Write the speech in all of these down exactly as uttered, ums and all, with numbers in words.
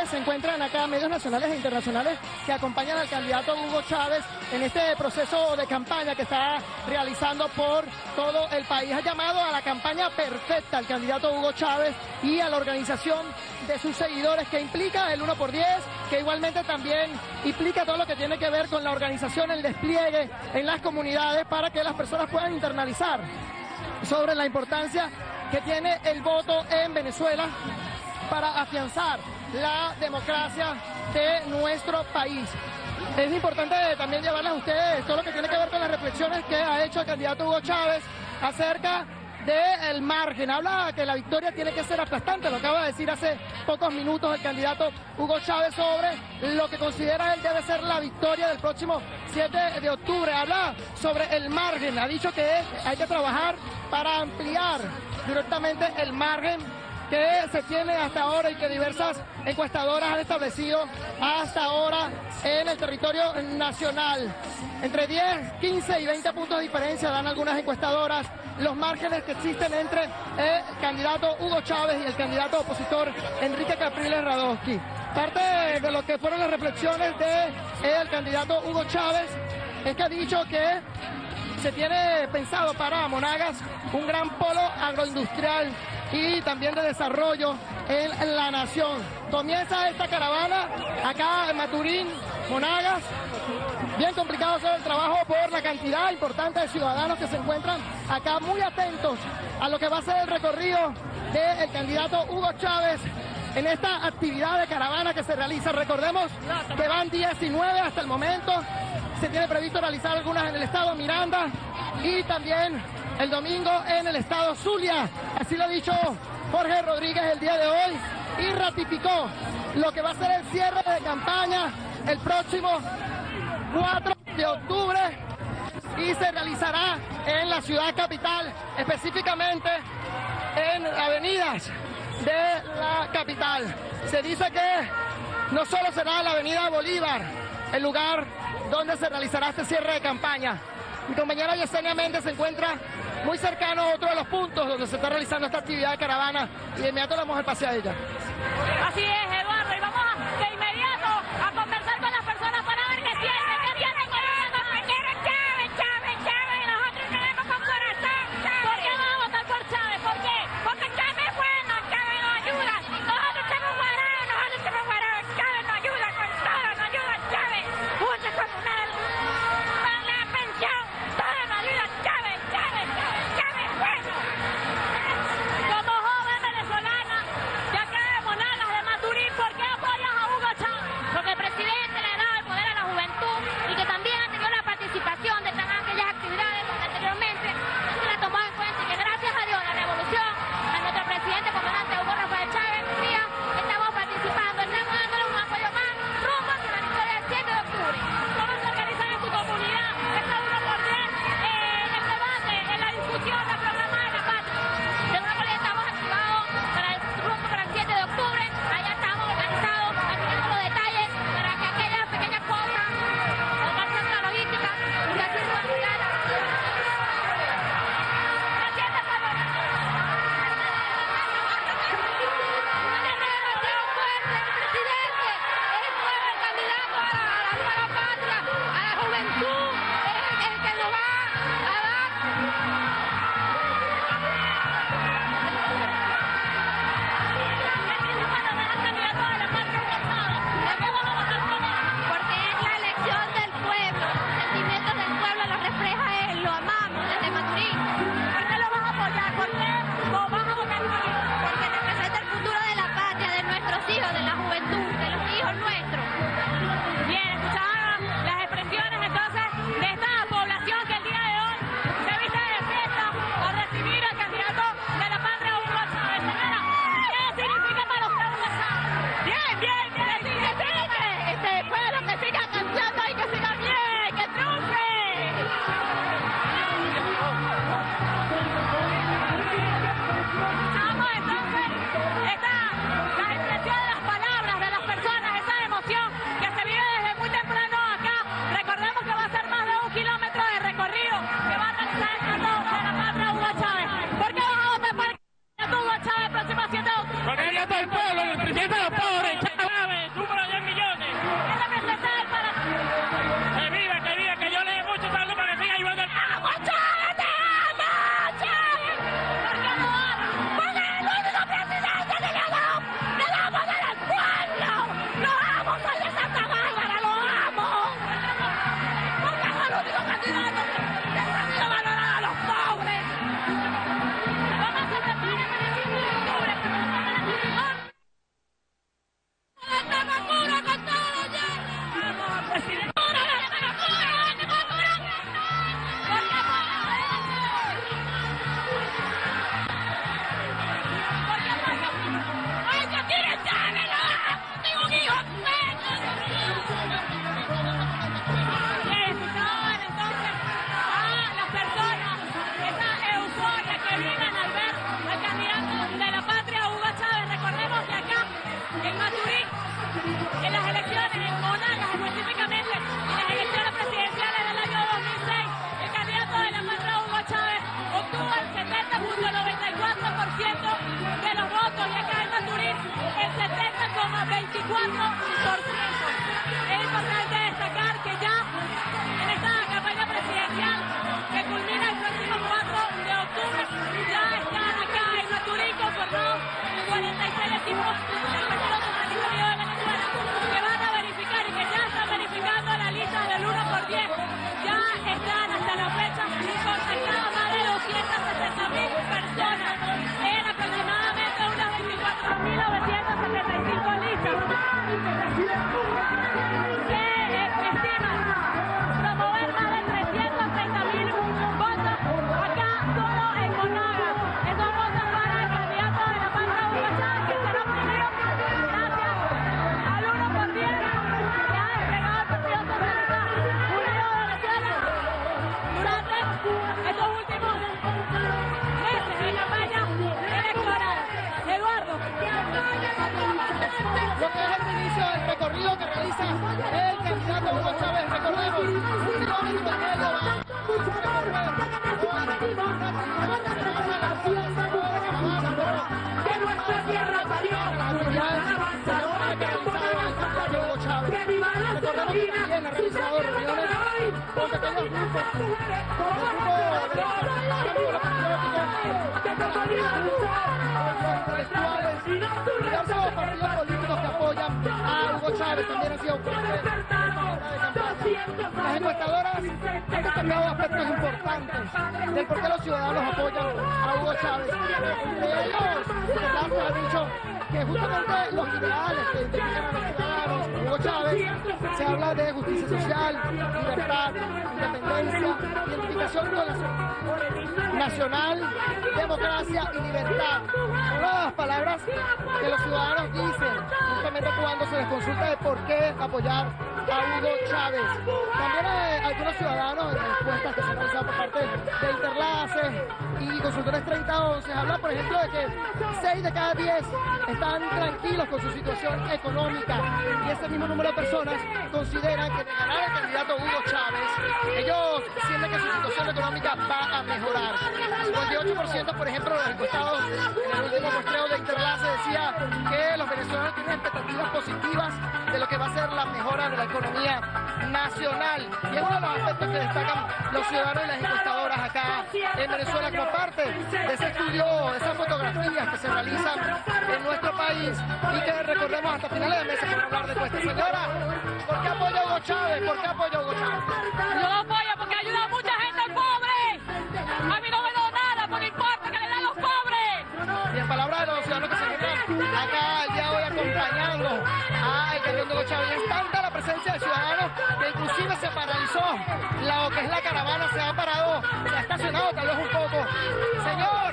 se encuentran acá medios nacionales e internacionales que acompañan al candidato Hugo Chávez en este proceso de campaña que está realizando por todo el país. Ha llamado a la campaña perfecta al candidato Hugo Chávez y a la organización de sus seguidores, que implica el uno por diez, que igualmente también implica todo lo que tiene que ver con la organización, el despliegue en las comunidades para que las personas puedan internalizar sobre la importancia que tiene el voto en Venezuela para afianzar la democracia de nuestro país. Es importante también llevarles a ustedes todo lo que tiene que ver con las reflexiones que ha hecho el candidato Hugo Chávez acerca del margen. Habla que la victoria tiene que ser aplastante, lo acaba de decir hace pocos minutos el candidato Hugo Chávez sobre lo que considera él debe ser la victoria del próximo siete de octubre. Habla sobre el margen, ha dicho que hay que trabajar para ampliar directamente el margen que se tiene hasta ahora y que diversas encuestadoras han establecido hasta ahora en el territorio nacional. Entre diez, quince y veinte puntos de diferencia dan algunas encuestadoras los márgenes que existen entre el candidato Hugo Chávez y el candidato opositor Enrique Capriles Radowski. Parte de lo que fueron las reflexiones del candidato Hugo Chávez es que ha dicho que se tiene pensado para Monagas un gran polo agroindustrial y también de desarrollo en la nación. Comienza esta caravana acá en Maturín, Monagas. Bien complicado hacer el trabajo por la cantidad importante de ciudadanos que se encuentran acá muy atentos a lo que va a ser el recorrido del candidato Hugo Chávez en esta actividad de caravana que se realiza. Recordemos que van diecinueve hasta el momento. Se tiene previsto realizar algunas en el estado Miranda y también el domingo en el estado Zulia. Así lo ha dicho Jorge Rodríguez el día de hoy y ratificó lo que va a ser el cierre de campaña el próximo cuatro de octubre y se realizará en la ciudad capital, específicamente en avenidas de la capital. Se dice que no solo será la avenida Bolívar el lugar donde se realizará este cierre de campaña. Mi compañera Yesenia Méndez se encuentra muy cercano a otro de los puntos donde se está realizando esta actividad de caravana y de inmediato le damos el pase a ella. Así es, Eduardo, y vamos a, de inmediato a conversar con las personas para ver qué sienten, qué sienten con el compañero Chávez, Chávez, Chávez, nosotros tenemos con corazón. ¿Por qué vamos a votar por Chávez? ¿Por qué? Porque Chávez es bueno, Chávez nos ayuda, nosotros estamos guarados, nosotros estamos guarados, Chávez nos ayuda con todo, nos ayuda Chávez, junta comunal, con la pensión, todo nos ayuda Chávez, Chávez, Chávez, Chávez es bueno. Como joven venezolana, de acá de Monagas, de Maturín, ¿por qué apoyas a Hugo Chávez? Porque el presidente le ha dado el poder a la juventud y que también ha tenido la participación de todas aquellas actividades donde anteriormente no se le tomó en cuenta y que gracias a Dios, la revolución, a nuestro presidente comandante Hugo Rafael Chávez Frías, estamos participando, estamos dándole un apoyo más rumbo hacia la victoria del siete de octubre. ¿Cómo se organizan en su comunidad esta uno por diez en el debate, en la discusión del programa de la patria? De nuevo ya estamos activados para el rumbo para el siete de octubre, allá estamos organizados, afinando los detalles para que aquellas pequeñas cosas, organizando la logística, y así se va a llegar. ¿Me sientes, Pablo? Una renovación fuerte, el presidente es nuevo el candidato a la, a la nueva patria, a la juventud, es el que nos va a dar. Porque es la elección del pueblo, los sentimientos del pueblo los refleja él, lo amamos desde Maturín. ¿Por qué lo vas a apoyar? ¿Por qué lo vas a votar por él? Porque representa el futuro de la patria, de nuestros hijos, de la juventud, de los hijos nuestros. Bien, escuchaban las expresiones entonces de esta población que el día de hoy se viste de fiesta por recibir al candidato de la patria Hugo Chávez. Señora, ¿qué significa para usted Hugo Chávez? Bien, bien, bien, que siga, este pueblo que siga cantando y que siga bien, que triunfe. Escuchamos entonces esta, las expresiones de las palabras de las personas, esa emoción en las elecciones en Monagas, específicamente en las elecciones presidenciales del año dos mil seis, el candidato de la Patria, Hugo Chávez, obtuvo el setenta punto noventa y cuatro por ciento de los votos y acá en Maturín el setenta coma veinticuatro por ciento. Es importante destacar que ya en esta campaña presidencial que culmina el próximo cuatro de octubre, ya están acá en Maturín conformados cuarenta y seis equipos del Partido Democrático Unido de Venezuela que van a verificar y que ya están verificando la lista del uno por diez. Ya están hasta la fecha contactadas más de doscientas sesenta mil personas en aproximadamente unas veinticuatro mil novecientas setenta y cinco listas. Se estima promover más de trescientos treinta mil votos acá solo en Monagas. Esos votos para el candidato de la Patria, Hugo Chávez, que será obtenido gracias al uno por diez que ha desplegado el Partido Socialista Unido de Venezuela durante estos últimos meses de campaña electoral. Eduardo. Lo que es el inicio del recorrido que realiza el candidato Hugo Chávez, recordemos, un kilómetro y medio va a que nuestra tierra parió, Hugo Chávez. Recordemos que también ha realizado reuniones con pequeños grupos, diversos partidos políticos que apoyan a Hugo Chávez también han sido parte de la campaña. Las encuestadoras han destacado aspectos importantes del por qué los ciudadanos apoyan a Hugo Chávez. Entre ellos, los han dicho que justamente los ideales que identifican a los ciudadanos, Hugo Chávez, se habla de justicia social, libertad, independencia, identificación con la nacional, democracia y libertad. Son las palabras que los ciudadanos dicen justamente cuando se les consulta de por qué apoyar a Hugo Chávez. También hay algunos ciudadanos en encuestas que se han realizado por parte de Interlace y Consultores treinta once hablan, por ejemplo, de que seis de cada diez están tranquilos con su situación económica y ese mismo número de personas consideran que de ganar el candidato Hugo Chávez, ellos sienten que su situación económica va a mejorar. cincuenta y ocho por ciento, por ejemplo, de los encuestados en el último muestreo de Interlace decía que los venezolanos tienen expectativas positivas de lo que va a ser la mejora de la economía nacional. Y es uno de los aspectos que destacan los ciudadanos y las encuestadoras acá en Venezuela como parte de ese estudio, de esas fotografías que se realizan en nuestro país y que recordemos hasta finales de mes por hablar de nuestra señora. ¿Por qué apoya a Hugo Chávez? ¿Por qué apoya a Hugo Chávez? Yo lo apoyo porque ayuda a mucha gente pobre. A mí no me da nada, porque importa que le dan a los pobres. Y en palabras de los ciudadanos que se encuentran acá el día de hoy acompañando al candidato Hugo Chávez, es tanta la presencia de ciudadanos que inclusive se paralizó lo que es la caravana, se ha parado, se ha estacionado tal vez un poco. Señor,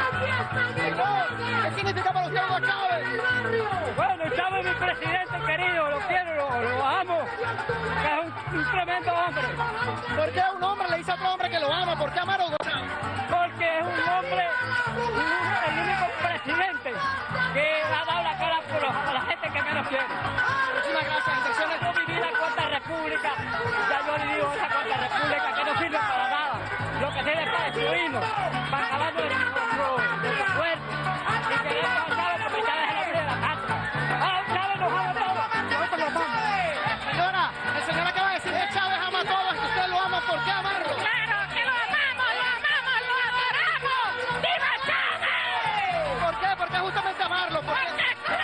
señor, ¿qué significa para usted Hugo Chávez? Bueno, Chávez es mi presidente querido, lo quiero, lo, lo amo, que es un, un tremendo hombre. ¿Por qué un hombre le dice a otro hombre que lo ama? ¿Por qué amar a Hugo Chávez? Porque es un hombre, un, el único presidente que ha dado la cara por los, a la gente que menos quiere. Muchísimas gracias. Intenciones. Yo viví la cuarta república, ya yo le digo esa cuarta república que no sirve para nada, lo que sirve es para destruirnos, para acabar de nuestro, nuestro cuerpo, y queremos a Chávez porque Chávez es el hombre de la patria. Ah, Chávez nos ama a todos, nosotros los amamos. Señora, el señor acaba de decir que Chávez ama a todos, que usted lo ama, ¿por qué amarlo? Claro que lo amamos, lo amamos, lo adoramos. ¡Viva Chávez! ¿Por qué? ¿Por qué justamente amarlo? ¿Por qué?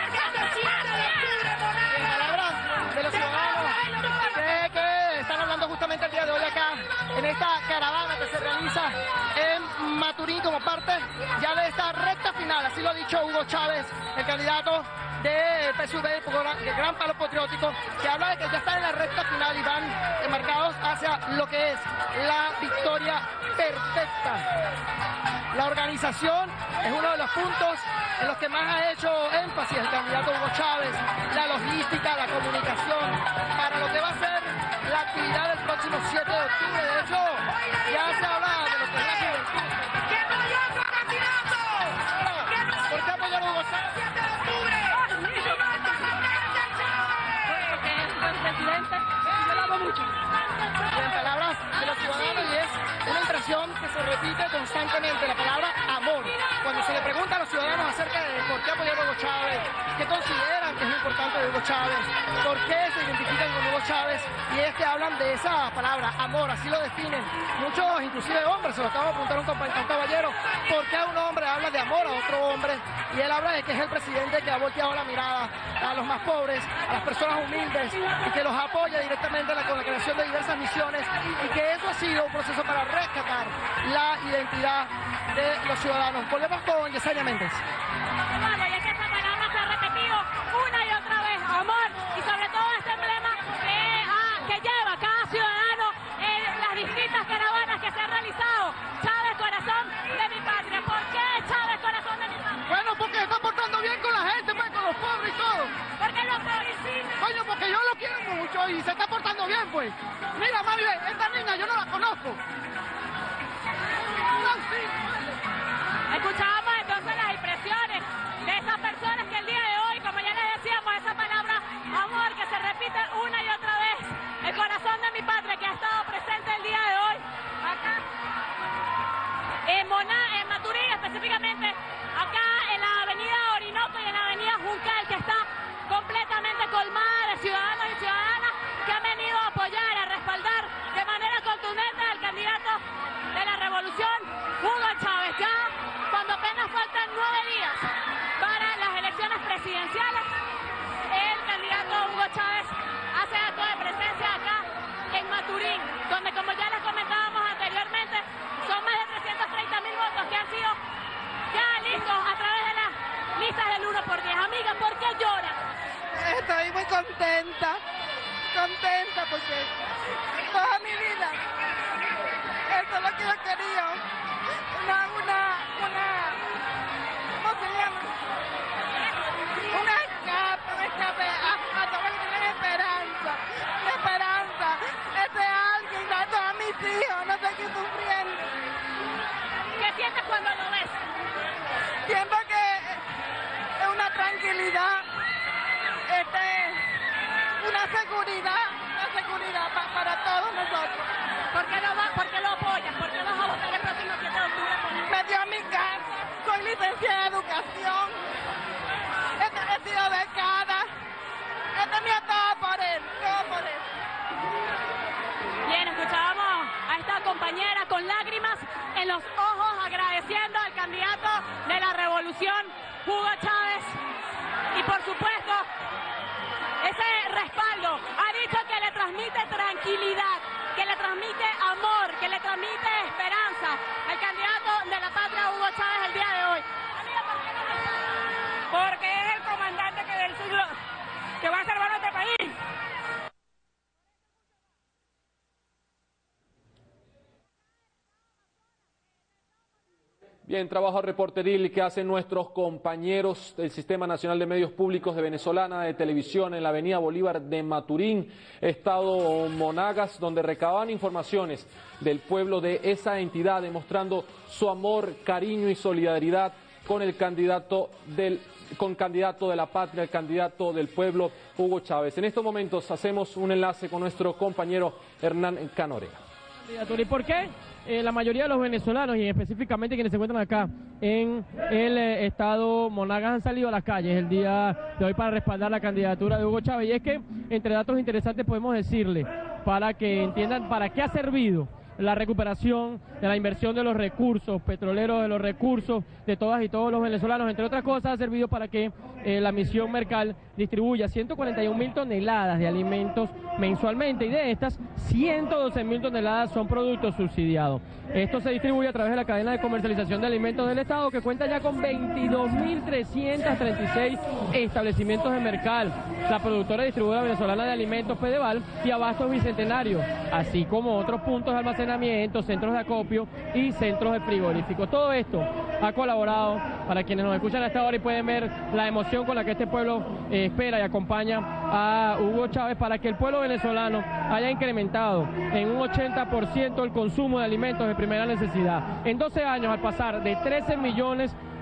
En palabras de los ciudadanos de que están hablando justamente el día de hoy acá, en esta caravana que se realiza en Maturín como parte ya de esta recta final, así lo ha dicho Hugo Chávez, el candidato de P S U V, de Gran Palo Patriótico, que habla de que ya están en la recta final y van enmarcados hacia lo que es la victoria perfecta. La organización es uno de los puntos en los que más ha hecho énfasis el candidato Hugo Chávez, la logística, la comunicación, para lo que va a ser la actividad del próximo siete de octubre. De hecho, ya se habla de lo que es la juventud. ¿Por qué apoyar a Hugo Chávez? se repite constantemente la palabra amor. Cuando se le pregunta a los ciudadanos acerca de por qué apoyar a Hugo Chávez, qué consideran que es lo importante de Hugo Chávez, por qué se identifican con Hugo Chávez, y es que hablan de esa palabra, amor, así lo definen. Muchos, inclusive hombres, se lo acabo de preguntar a un, compañ- a un caballero, ¿por qué un hombre habla de amor a otro hombre? Y él habla de que es el presidente que ha volteado la mirada a los más pobres, a las personas humildes, y que los apoya directamente con la creación de diversas misiones, y que eso ha sido un proceso para rescatar la identidad de los ciudadanos. Volvemos con Yesenia Méndez. Bueno, y es que esa palabra se ha repetido una y otra vez, amor, y sobre todo este emblema que, ah, que lleva cada ciudadano en las distintas caravanas que se han realizado. Chávez, corazón de mi patria. ¿Por qué Chávez, corazón de mi patria? Bueno, porque se está portando bien con la gente, pues, con los pobres y todo. Porque lo felicito. Coño, porque yo lo quiero mucho y se está portando bien, pues. Mira, mami, ve, esta niña yo no la conozco. No, sí. Escuchábamos entonces las impresiones de esas personas que el día de hoy, como ya les decíamos, esa palabra amor que se repite una y otra vez, el corazón de mi patria que ha estado presente el día de hoy, acá en, Moná, en Maturín específicamente, acá en la avenida Orinoco y en la avenida Juncal, que está completamente colmada de ciudadanos y ciudadanas que han venido a apoyar, a respaldar de manera contundente al candidato de la revolución, Hugo Chávez. Ya cuando apenas faltan nueve días para las elecciones presidenciales, el candidato Hugo Chávez hace acto de presencia acá en Maturín, donde, como ya les comentábamos anteriormente, son más de trescientos treinta mil votos que han sido ya listos a través de las listas del uno por diez. Amiga, ¿por qué llora? Estoy muy contenta, contenta porque toda mi vida esto es lo que yo quería, una, una, una, ¿cómo se llama? Un escape, un escape a, a todo lo que tiene esperanza, la esperanza, ese alguien, a todos mis hijos, no sé qué sufriendo. ¿Qué sientes cuando lo ves? Siento que es una tranquilidad, este, una seguridad, una seguridad pa, para todos nosotros. ¿Por qué lo, va, por qué lo apoyas? ¿Por qué vas a votar el próximo siete de octubre? Me dio a mi casa, soy licenciada en educación, he, he sido becada, he tenido todo por él, todo por él. Bien, escuchábamos a esta compañera con lágrimas en los ojos agradeciendo al candidato de la revolución, Hugo Chávez, y por supuesto ese respaldo ha dicho que le transmite tranquilidad, que le transmite amor, que le transmite esperanza al candidato de la patria Hugo Chávez el día de hoy. Amiga, ¿por qué lo respalda? Porque es el comandante que del siglo que va a salvar nuestro país. Bien, trabajo reporteril que hacen nuestros compañeros del Sistema Nacional de Medios Públicos de Venezolana de Televisión en la avenida Bolívar de Maturín, estado Monagas, donde recaban informaciones del pueblo de esa entidad, demostrando su amor, cariño y solidaridad con el candidato del con candidato de la patria, el candidato del pueblo, Hugo Chávez. En estos momentos hacemos un enlace con nuestro compañero Hernán Canorega. ¿Y por qué? Eh, la mayoría de los venezolanos y específicamente quienes se encuentran acá en el eh, estado Monagas han salido a las calles el día de hoy para respaldar la candidatura de Hugo Chávez? Y es que, entre datos interesantes, podemos decirle, para que entiendan para qué ha servido la recuperación de la inversión de los recursos petroleros, de los recursos de todas y todos los venezolanos. Entre otras cosas, ha servido para que eh, la misión Mercal distribuya ciento cuarenta y un mil toneladas de alimentos mensualmente, y de estas ciento doce mil toneladas son productos subsidiados. Esto se distribuye a través de la cadena de comercialización de alimentos del Estado, que cuenta ya con veintidós mil trescientos treinta y seis establecimientos de Mercal, la productora y distribuidora venezolana de alimentos Fedeval y Abastos Bicentenario, así como otros puntos de almacenamiento, centros de acopio y centros de frigoríficos. Todo esto ha colaborado, para quienes nos escuchan hasta ahora y pueden ver la emoción con la que este pueblo eh, espera y acompaña a Hugo Chávez, para que el pueblo venezolano haya incrementado en un ochenta por ciento el consumo de alimentos de primera necesidad. En doce años, al pasar de trece millones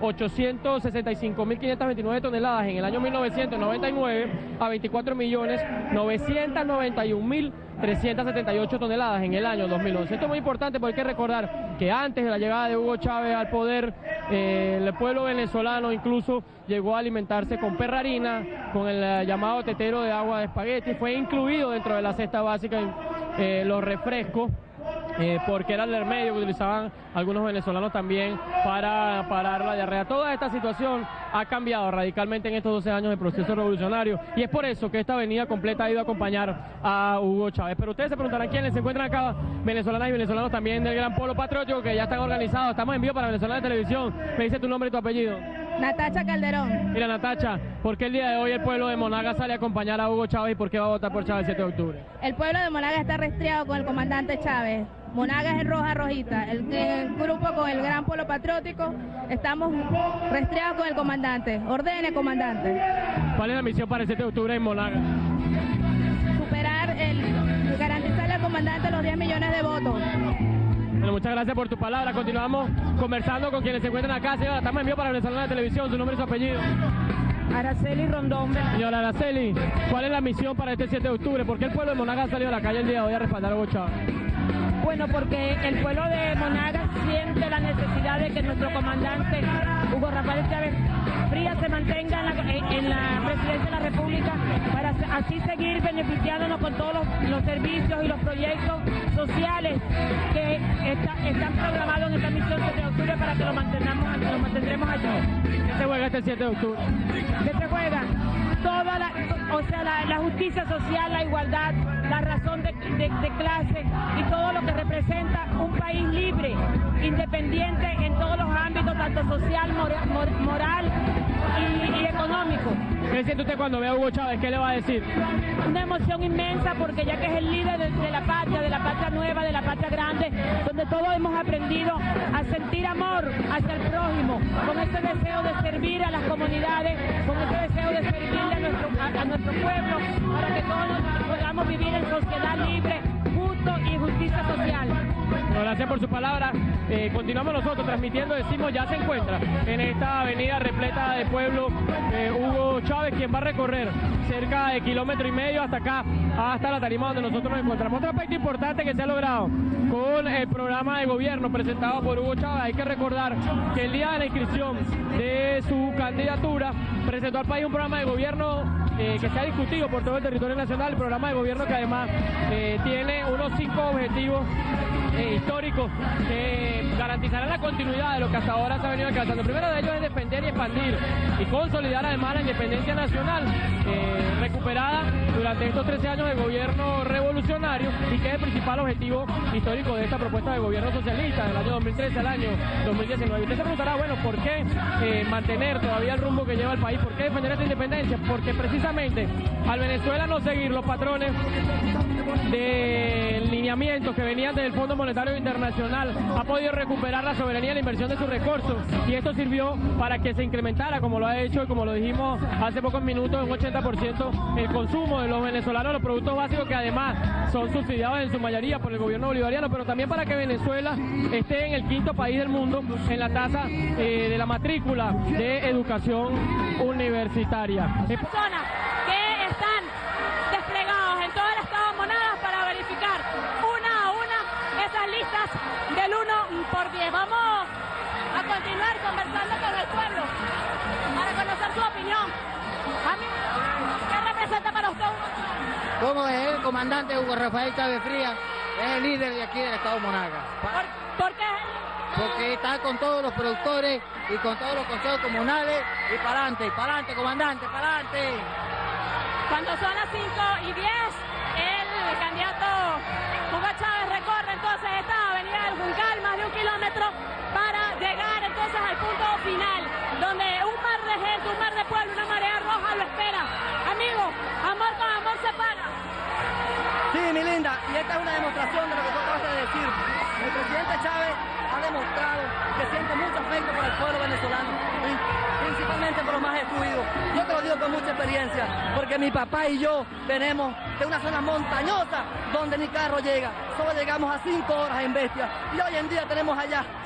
ochocientos sesenta y cinco mil quinientas veintinueve toneladas en el año mil novecientos noventa y nueve a veinticuatro millones novecientos noventa y un mil trescientos setenta y ocho toneladas en el año dos mil once. Esto es muy importante porque hay que recordar que antes de la llegada de Hugo Chávez al poder, eh, el pueblo venezolano incluso llegó a alimentarse con perrarina, con el eh, llamado tetero de agua de espagueti, fue incluido dentro de la cesta básica eh, los refrescos, Eh, porque era el remedio que utilizaban algunos venezolanos también para parar la diarrea. Toda esta situación ha cambiado radicalmente en estos doce años de proceso revolucionario y es por eso que esta avenida completa ha ido a acompañar a Hugo Chávez. Pero ustedes se preguntarán quiénes se encuentran acá, venezolanas y venezolanos también del Gran Polo Patriótico, que ya están organizados. Estamos en vivo para Venezolana de Televisión. Me dice tu nombre y tu apellido. Natacha Calderón. Mira, Natacha, ¿por qué el día de hoy el pueblo de Monagas sale a acompañar a Hugo Chávez y por qué va a votar por Chávez el siete de octubre? El pueblo de Monagas está restreado con el comandante Chávez. Monagas es roja, rojita. El, el grupo con el Gran Polo Patriótico estamos restreados con el comandante. Ordene, comandante. ¿Cuál es la misión para el siete de octubre en Monagas? Superar el, garantizarle al comandante los diez millones de votos. Bueno, muchas gracias por tu palabra. Continuamos conversando con quienes se encuentran acá. Señora, estamos en vivo para Venezolana de Televisión. Su nombre y su apellido. Araceli Rondón. Señora Araceli, ¿cuál es la misión para este siete de octubre? ¿Por qué el pueblo de Monagas ha salido a la calle el día de hoy a respaldar a Hugo Chávez? Bueno, porque el pueblo de Monagas siente la necesidad de que nuestro comandante Hugo Rafael Chávez Frías se mantenga en la, en la presidencia de la República para así seguir beneficiándonos con todos los, los servicios y los proyectos sociales que está, están programados en esta misión siete de octubre para que lo mantengamos, lo mantendremos allí. ¿Qué se juega este siete de octubre? ¿Qué se juega? Toda la, o sea, la, la justicia social, la igualdad, la razón de, de, de clase y todo lo que representa un país libre, independiente en todos los ámbitos, tanto social, mora, mor, moral y, y económico. ¿Qué siente usted cuando ve a Hugo Chávez? ¿Qué le va a decir? Una emoción inmensa porque ya que es el líder de, de la patria, de la patria nueva, de la patria grande, donde todos hemos aprendido a sentir amor hacia el prójimo, con ese deseo de servir a las comunidades, con ese deseo de servirle a nuestro, a, a nuestro pueblo, para que todos podamos vivir en sociedad libre, justo y justicia social. Bueno, gracias por su palabra. Eh, continuamos nosotros transmitiendo, decimos, ya se encuentra en esta avenida repleta de pueblo eh, Hugo Chávez, quien va a recorrer cerca de kilómetro y medio hasta acá, hasta la tarima donde nosotros nos encontramos. Otro aspecto importante que se ha logrado con el programa de gobierno presentado por Hugo Chávez, hay que recordar que el día de la inscripción de su candidatura presentó al país un programa de gobierno eh, que se ha discutido por todo el territorio nacional, el programa de gobierno que además eh, tiene unos cinco objetivos eh, históricos que garantizarán la continuidad de lo que hasta ahora se ha venido alcanzando. El primero de ellos es defender y expandir y consolidar además la independencia nacional eh, recuperada durante estos trece años de gobierno revolucionario y que es el principal objetivo histórico de esta propuesta de gobierno socialista del año dos mil trece al año dos mil diecinueve. Y usted se preguntará, bueno, ¿por qué eh, mantener todavía el rumbo que lleva el país? ¿Por qué defender esta independencia? Porque precisamente al Venezuela no seguir los patrones de lineamientos que venían del Fondo Monetario Internacional, ha podido recuperar la soberanía y la inversión de sus recursos, y esto sirvió para que se incrementara, como lo ha hecho y como lo dijimos hace pocos minutos, un ochenta por ciento el consumo de los venezolanos, los productos básicos que además son subsidiados en su mayoría por el gobierno bolivariano, pero también para que Venezuela esté en el quinto país del mundo en la tasa eh, de la matrícula de educación universitaria. Personas que están desplegados en todo el estado de Monagas para verificar una a una esas listas del uno por diez. Vamos a continuar conversando con el pueblo para conocer su opinión. ¿Qué representa para usted? Como es el comandante Hugo Rafael Chávez Frías, es el líder de aquí del estado de Monagas. ¿Por, ¿Por qué? Porque está con todos los productores y con todos los consejos comunales y para adelante, para adelante, comandante, para adelante. Cuando son las cinco y diez, el candidato Hugo Chávez recorre entonces esta avenida del Juncal, más de un kilómetro, para llegar entonces al punto final, donde un mar de gente, un mar de pueblo, una marea roja lo espera. Amigo, amor con amor se paga. Sí, mi linda, y esta es una demostración de lo que tú acabas de decir. El presidente Chávez ha demostrado que siente mucho afecto por el pueblo venezolano, ¿sí? Principalmente por los más excluidos. Yo te lo digo con mucha experiencia, porque mi papá y yo venimos de una zona montañosa donde ni carro llega. Solo llegamos a cinco horas en Bestia, y hoy en día tenemos allá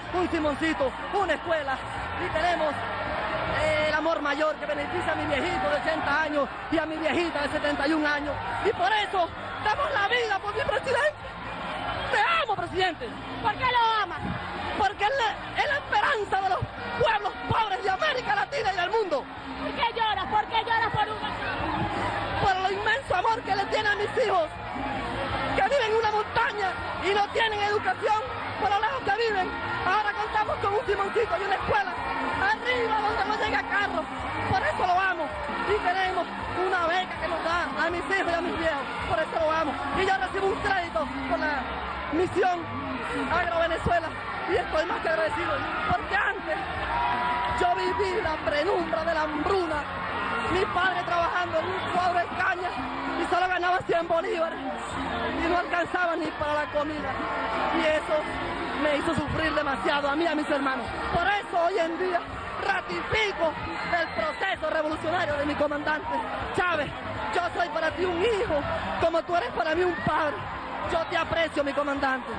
un Simoncito, una escuela y tenemos eh, el amor mayor que beneficia a mi viejito de ochenta años y a mi viejita de setenta y un años. Y por eso damos la vida por mi presidente. Te amo, presidente. ¿Por qué lo amas? Porque él es la esperanza de los pueblos pobres de América Latina y del mundo. ¿Por qué lloras? ¿Por qué lloras por Hugo Chávez? Por lo inmenso amor que le tiene a mis hijos, que viven en una montaña y no tienen educación por lo lejos que viven. Ahora contamos con un Simoncito y una escuela arriba donde no llega carro. Por eso lo amo. Y tenemos una beca que nos da a mis hijos y a mis viejos. Por eso lo amo. Y yo recibo un crédito por la misión Agro Venezuela. Y estoy más que agradecido. Porque antes yo viví la penumbra de la hambruna. Mi padre trabajando en un cuadro de caña y solo ganaba cien bolívares. Y no alcanzaba ni para la comida. Y eso me hizo sufrir demasiado a mí y a mis hermanos. Por eso hoy en día ratifico el proceso revolucionario de mi comandante Chávez. Yo soy para ti un hijo, como tú eres para mí un padre. Yo te aprecio, mi comandante.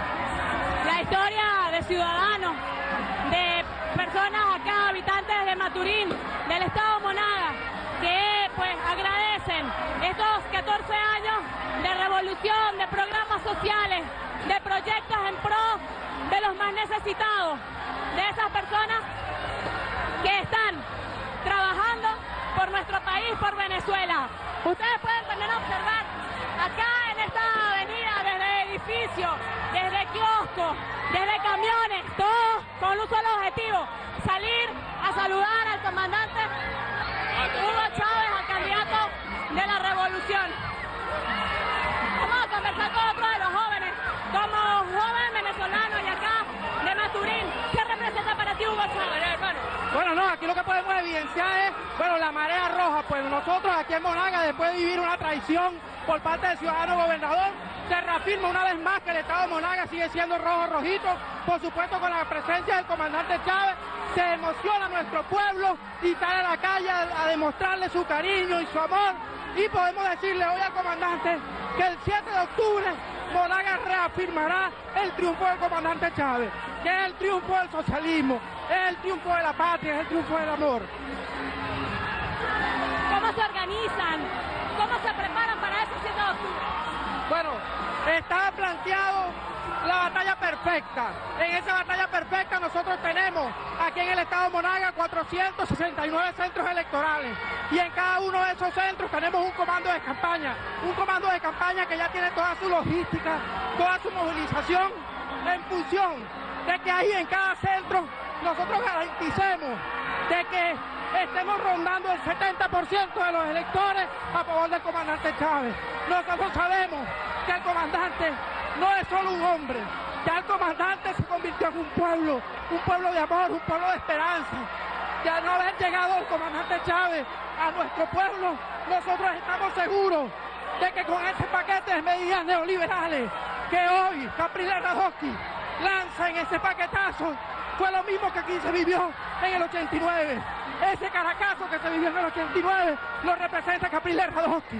La historia de ciudadanos, de personas acá, habitantes de Maturín, del estado Monagas, que pues agradecen estos catorce años de revolución, de programas sociales, de proyectos en pro de los más necesitados, de esas personas que están trabajando por nuestro país, por Venezuela. Ustedes pueden también observar acá en esta avenida, desde edificios, desde kioscos, desde camiones, todos con un solo objetivo: salir a saludar al comandante Hugo Chávez, al candidato de la revolución. Vamos a conversar con otro de los jóvenes, como joven venezolano y acá de Maturín. ¿Qué representa para ti Hugo Chávez, hermano? Bueno, no, aquí lo que podemos evidenciar es, bueno, la marea roja. Pues nosotros aquí en Monagas, después de vivir una traición por parte del ciudadano gobernador, se reafirma una vez más que el estado de Monagas sigue siendo rojo rojito. Por supuesto, con la presencia del comandante Chávez se emociona nuestro pueblo y sale a la calle a, a demostrarle su cariño y su amor. Y podemos decirle hoy al comandante que el siete de octubre Monagas reafirmará el triunfo del comandante Chávez, que es el triunfo del socialismo, es el triunfo de la patria, es el triunfo del amor. ¿Cómo se organizan? ¿Cómo se preparan para ese siete de octubre? Bueno, está planteado la batalla perfecta. En esa batalla perfecta nosotros tenemos aquí en el estado de Monagas cuatrocientos sesenta y nueve centros electorales y en cada uno de esos centros tenemos un comando de campaña, un comando de campaña que ya tiene toda su logística, toda su movilización en función de que ahí en cada centro nosotros garanticemos de que estemos rondando el setenta por ciento de los electores a favor del comandante Chávez. Nosotros sabemos que el comandante no es solo un hombre, ya el comandante se convirtió en un pueblo, un pueblo de amor, un pueblo de esperanza. Ya no haber llegado el comandante Chávez a nuestro pueblo, nosotros estamos seguros de que con ese paquete de medidas neoliberales que hoy Capriles Radosky lanza en ese paquetazo, fue lo mismo que aquí se vivió en el ochenta y nueve. Ese caracazo que se vivió en el ochenta y nueve lo representa Capriles Radosky.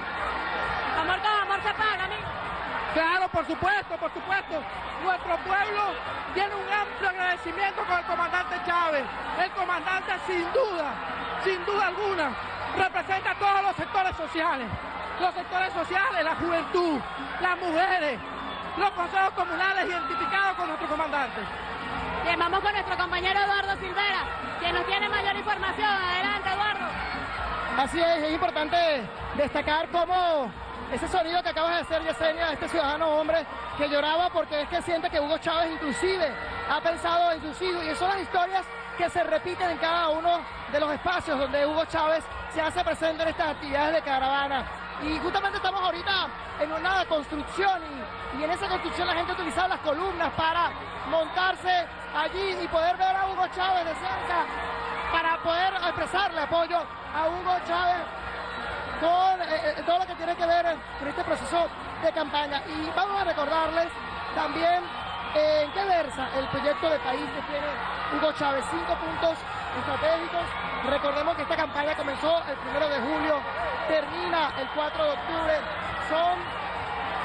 Amor con amor se paga, amigo. Claro, por supuesto, por supuesto. Nuestro pueblo tiene un amplio agradecimiento con el comandante Chávez. El comandante sin duda, sin duda alguna, representa a todos los sectores sociales. Los sectores sociales, la juventud, las mujeres, los consejos comunales identificados con nuestro comandante. Bien, vamos con nuestro compañero Eduardo Silvera, que nos tiene mayor información. Adelante, Eduardo. Así es, es importante destacar cómo ese sonido que acabas de hacer, Yesenia, este ciudadano hombre que lloraba porque es que siente que Hugo Chávez inclusive ha pensado en sus hijos, y son las historias que se repiten en cada uno de los espacios donde Hugo Chávez se hace presente en estas actividades de caravana. Y justamente estamos ahorita en una construcción y, y en esa construcción la gente ha utilizado las columnas para montarse allí y poder ver a Hugo Chávez de cerca, para poder expresarle apoyo a Hugo Chávez con eh, todo lo que tiene que ver con este proceso de campaña. Y vamos a recordarles también eh, en qué versa el proyecto de país que tiene Hugo Chávez. Cinco puntos estratégicos. Recordemos que esta campaña comenzó el primero de julio, termina el cuatro de octubre. Son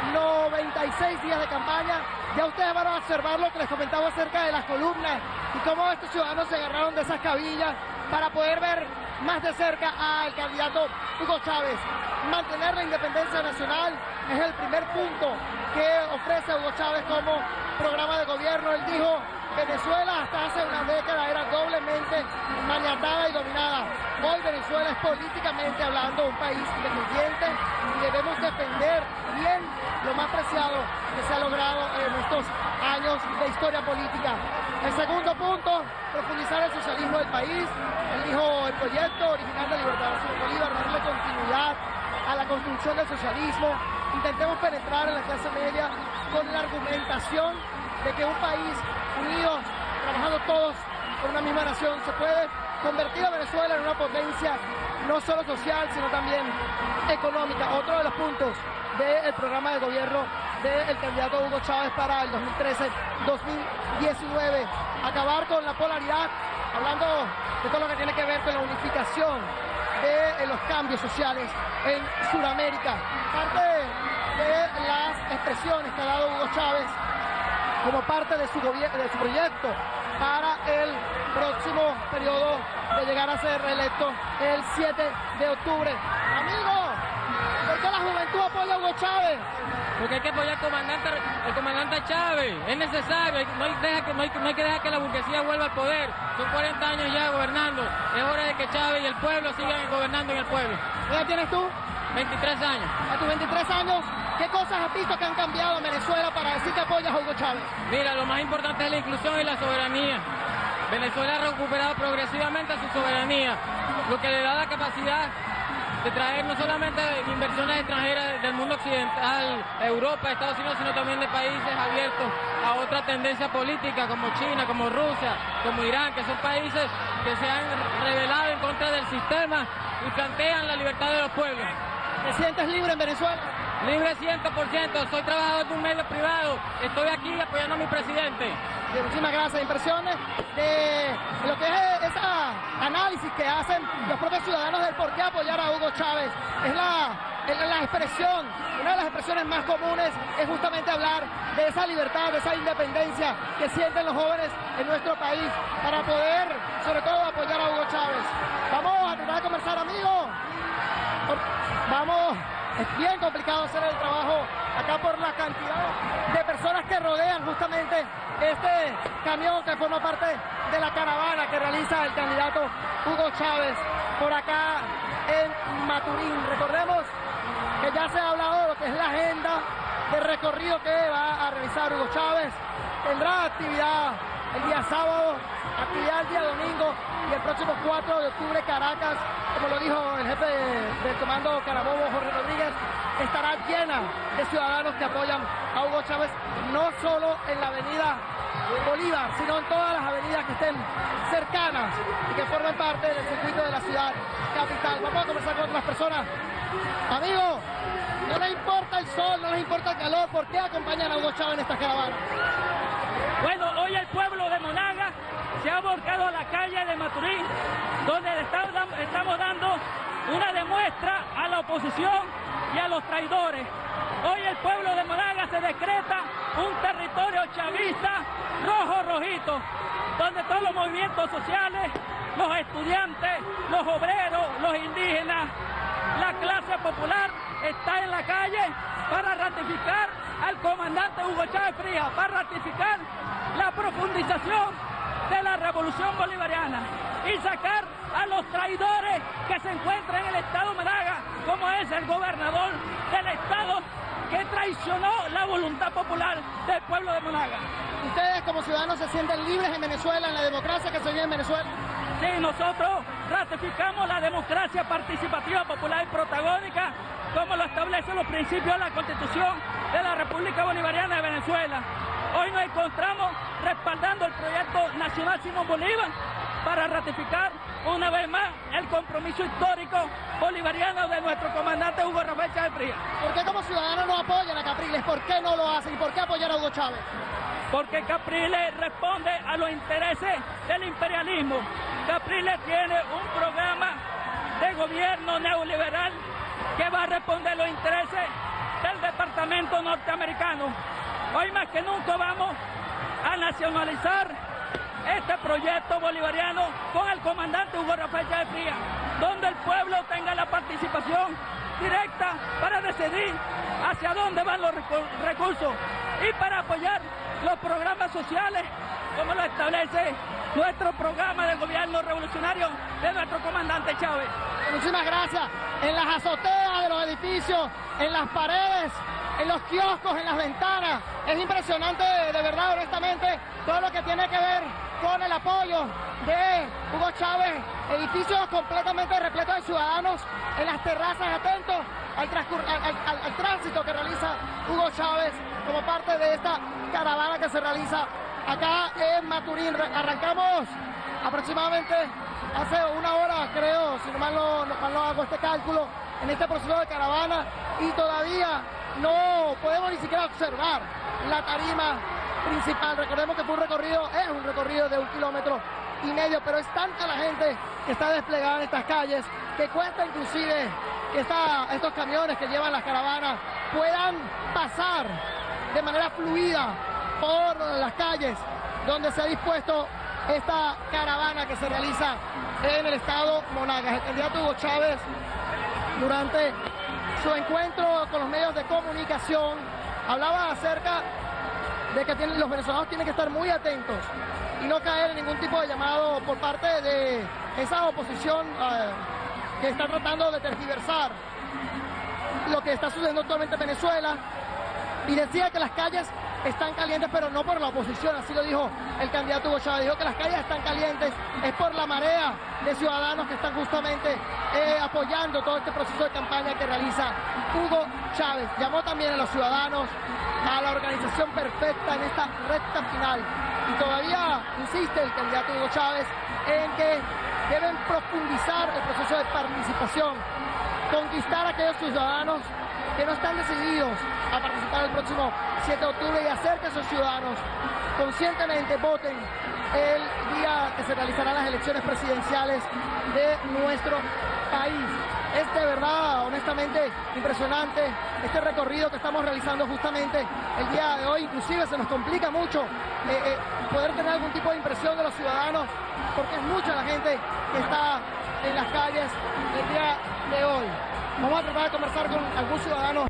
noventa y seis días de campaña. Ya ustedes van a observar lo que les comentaba acerca de las columnas y cómo estos ciudadanos se agarraron de esas cabillas para poder ver más de cerca al candidato Hugo Chávez. Mantener la independencia nacional es el primer punto que ofrece Hugo Chávez como programa de gobierno. Él dijo: Venezuela hasta hace una década era doblemente maniatada y dominada. Hoy Venezuela es políticamente hablando un país independiente y debemos defender bien lo más preciado que se ha logrado en estos años de historia política. El segundo punto, profundizar el socialismo del país. Él dijo: el proyecto original de Libertador Simón Bolívar, darle continuidad a la construcción del socialismo. Intentemos penetrar en la clase media con la argumentación de que un país unido, trabajando todos por una misma nación, se puede convertir a Venezuela en una potencia no solo social, sino también económica. Otro de los puntos del programa de gobierno del candidato Hugo Chávez para el dos mil trece dos mil diecinueve. Acabar con la polaridad, hablando de todo lo que tiene que ver con la unificación de los cambios sociales en Sudamérica. Parte de las expresiones que ha dado Hugo Chávez como parte de su, de su proyecto para el próximo periodo de llegar a ser reelecto el siete de octubre. Amigo, ¿por qué la juventud apoya a Hugo Chávez? Porque hay que apoyar al comandante, el comandante Chávez, es necesario, no hay, deja que, no, hay, no hay que dejar que la burguesía vuelva al poder, son cuarenta años ya gobernando, es hora de que Chávez y el pueblo sigan gobernando en el pueblo. ¿Qué edad tienes tú? veintitrés años. A tus veintitrés años, ¿qué cosas has visto que han cambiado en Venezuela para decir que apoyas a Hugo Chávez? Mira, lo más importante es la inclusión y la soberanía. Venezuela ha recuperado progresivamente su soberanía, lo que le da la capacidad de traer no solamente inversiones extranjeras del mundo occidental, Europa, Estados Unidos, sino también de países abiertos a otra tendencia política como China, como Rusia, como Irán, que son países que se han rebelado en contra del sistema y plantean la libertad de los pueblos. ¿Te sientes libre en Venezuela? Libre cien por ciento, soy trabajador de un medio privado, estoy aquí apoyando a mi presidente. Muchísimas gracias. Impresiones de lo que es ese análisis que hacen los propios ciudadanos del por qué apoyar a Hugo Chávez. Es la, es la expresión, una de las expresiones más comunes es justamente hablar de esa libertad, de esa independencia que sienten los jóvenes en nuestro país para poder, sobre todo, apoyar a Hugo Chávez. Vamos a tratar de conversar, amigos. Vamos. Es bien complicado hacer el trabajo acá por la cantidad de personas que rodean justamente este camión que forma parte de la caravana que realiza el candidato Hugo Chávez por acá en Maturín. Recordemos que ya se ha hablado de lo que es la agenda de recorrido que va a realizar Hugo Chávez. Tendrá actividad el día sábado, actividad el día domingo y el próximo cuatro de octubre Caracas, como lo dijo el jefe del comando Carabobo, Jorge Rodríguez, estará llena de ciudadanos que apoyan a Hugo Chávez, no solo en la avenida Bolívar, sino en todas las avenidas que estén cercanas y que formen parte del circuito de la ciudad capital. Vamos a conversar con otras personas. Amigos, no les importa el sol, no les importa el calor, ¿por qué acompañan a Hugo Chávez en esta caravana? Bueno, hoy el pueblo de Monagas se ha volcado a la calle de Maturín, donde le estamos dando una demuestra a la oposición y a los traidores. Hoy el pueblo de Monagas se decreta un territorio chavista rojo-rojito, donde todos los movimientos sociales, los estudiantes, los obreros, los indígenas, la clase popular está en la calle para ratificar al comandante Hugo Chávez Frías, para ratificar la profundización de la revolución bolivariana y sacar a los traidores que se encuentran en el estado Monagas, como es el gobernador del estado que traicionó la voluntad popular del pueblo de Monagas. ¿Ustedes como ciudadanos se sienten libres en Venezuela, en la democracia que se vive en Venezuela? Sí, nosotros ratificamos la democracia participativa, popular y protagónica, como lo establecen los principios de la Constitución de la República Bolivariana de Venezuela. Hoy nos encontramos respaldando el proyecto nacional Simón Bolívar para ratificar una vez más el compromiso histórico bolivariano de nuestro comandante Hugo Rafael Chávez Frías. ¿Por qué como ciudadanos no apoyan a Capriles? ¿Por qué no lo hacen? ¿Y por qué apoyar a Hugo Chávez? Porque Capriles responde a los intereses del imperialismo. Capriles tiene un programa de gobierno neoliberal que va a responder a los intereses del departamento departamento norteamericano. Hoy más que nunca vamos a nacionalizar este proyecto bolivariano con el comandante Hugo Rafael Chávez Frías, donde el pueblo tenga la participación directa para decidir hacia dónde van los recursos y para apoyar los programas sociales como lo establece nuestro programa de gobierno revolucionario de nuestro comandante Chávez. Muchísimas gracias. En las azoteas de los edificios, en las paredes, en los kioscos, en las ventanas, es impresionante, de verdad, honestamente, todo lo que tiene que ver con el apoyo de Hugo Chávez, edificios completamente repletos de ciudadanos, en las terrazas, atentos al, al, al, al tránsito que realiza Hugo Chávez como parte de esta caravana que se realiza acá en Maturín. Arrancamos aproximadamente hace una hora, creo, si no mal no, no, mal no hago este cálculo, en este proceso de caravana, y todavía no podemos ni siquiera observar la tarima principal. Recordemos que fue un recorrido, es un recorrido de un kilómetro y medio, pero es tanta la gente que está desplegada en estas calles que cuesta inclusive que esta, estos camiones que llevan las caravanas puedan pasar de manera fluida por las calles donde se ha dispuesto esta caravana que se realiza en el estado Monagas. El candidato Hugo Chávez, durante su encuentro con los medios de comunicación, hablaba acerca de que tienen, los venezolanos tienen que estar muy atentos y no caer en ningún tipo de llamado por parte de esa oposición eh, que está tratando de tergiversar lo que está sucediendo actualmente en Venezuela, y decía que las calles están calientes, pero no por la oposición, así lo dijo el candidato Hugo Chávez. Dijo que las calles están calientes, es por la marea de ciudadanos que están justamente eh, apoyando todo este proceso de campaña que realiza Hugo Chávez. Llamó también a los ciudadanos a la organización perfecta en esta recta final, y todavía insiste el candidato Hugo Chávez en que deben profundizar el proceso de participación, conquistar a aquellos ciudadanos que no están decididos a participar el próximo siete de octubre y hacer que esos ciudadanos conscientemente voten el día que se realizarán las elecciones presidenciales de nuestro país. Es de verdad, honestamente, impresionante este recorrido que estamos realizando justamente el día de hoy. Inclusive se nos complica mucho eh, eh, poder tener algún tipo de impresión de los ciudadanos, porque es mucha la gente que está en las calles el día de hoy. Vamos a tratar de conversar con algún ciudadano.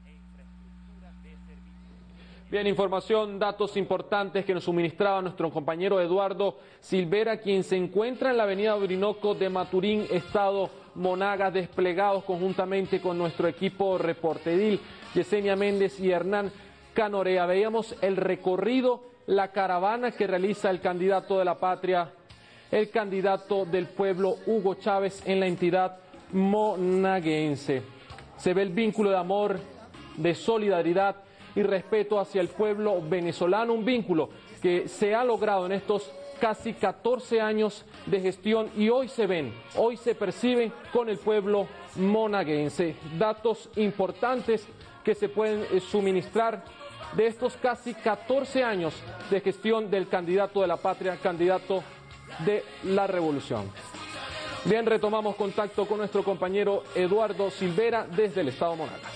Bien, información, datos importantes que nos suministraba nuestro compañero Eduardo Silvera, quien se encuentra en la avenida Orinoco de Maturín, estado Monagas, desplegados conjuntamente con nuestro equipo reporteril, Yesenia Méndez y Hernán Canorea. Veíamos el recorrido, la caravana que realiza el candidato de la patria, el candidato del pueblo Hugo Chávez en la entidad monaguense. Se ve el vínculo de amor, de solidaridad y respeto hacia el pueblo venezolano, un vínculo que se ha logrado en estos casi catorce años de gestión, y hoy se ven, hoy se perciben con el pueblo monaguense. Datos importantes que se pueden suministrar de estos casi catorce años de gestión del candidato de la patria, candidato de la revolución. Bien, retomamos contacto con nuestro compañero Eduardo Silvera desde el estado Monagas.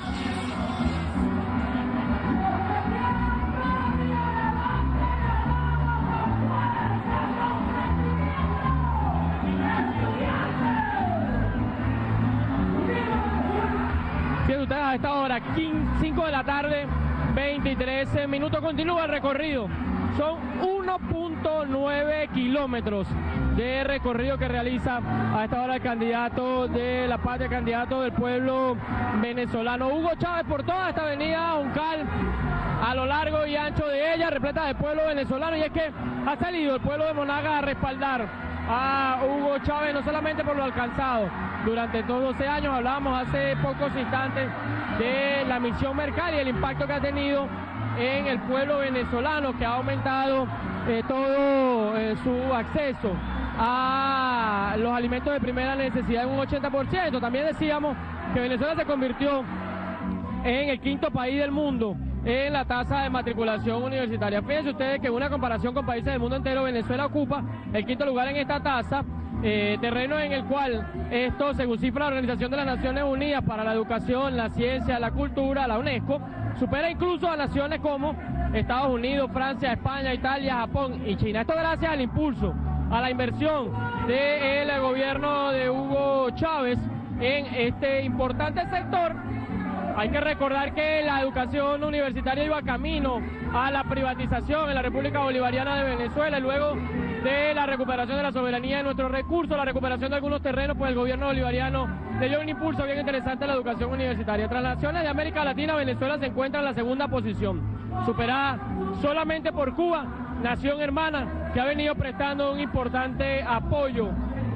Bien, ustedes a esta hora, cinco de la tarde, veintitrés minutos, continúa el recorrido. Son uno punto nueve kilómetros de recorrido que realiza a esta hora el candidato de la patria, candidato del pueblo venezolano, Hugo Chávez, por toda esta avenida Juncal, a lo largo y ancho de ella, repleta de pueblo venezolano. Y es que ha salido el pueblo de Monagas a respaldar a Hugo Chávez, no solamente por lo alcanzado durante estos doce años. Hablábamos hace pocos instantes de la misión Mercari y el impacto que ha tenido en el pueblo venezolano, que ha aumentado eh, todo eh, su acceso a los alimentos de primera necesidad en un ochenta por ciento. También decíamos que Venezuela se convirtió en el quinto país del mundo en la tasa de matriculación universitaria. Fíjense ustedes que en una comparación con países del mundo entero, Venezuela ocupa el quinto lugar en esta tasa, eh, terreno en el cual esto, según cifra la Organización de las Naciones Unidas para la Educación, la Ciencia, la Cultura, la UNESCO, supera incluso a naciones como Estados Unidos, Francia, España, Italia, Japón y China. Esto gracias al impulso, a la inversión del gobierno de Hugo Chávez en este importante sector. Hay que recordar que la educación universitaria iba camino a la privatización en la República Bolivariana de Venezuela y luego de la recuperación de la soberanía de nuestros recursos, la recuperación de algunos terrenos, pues el gobierno bolivariano le dio un impulso bien interesante a la educación universitaria. Tras las naciones de América Latina, Venezuela se encuentra en la segunda posición, superada solamente por Cuba, nación hermana que ha venido prestando un importante apoyo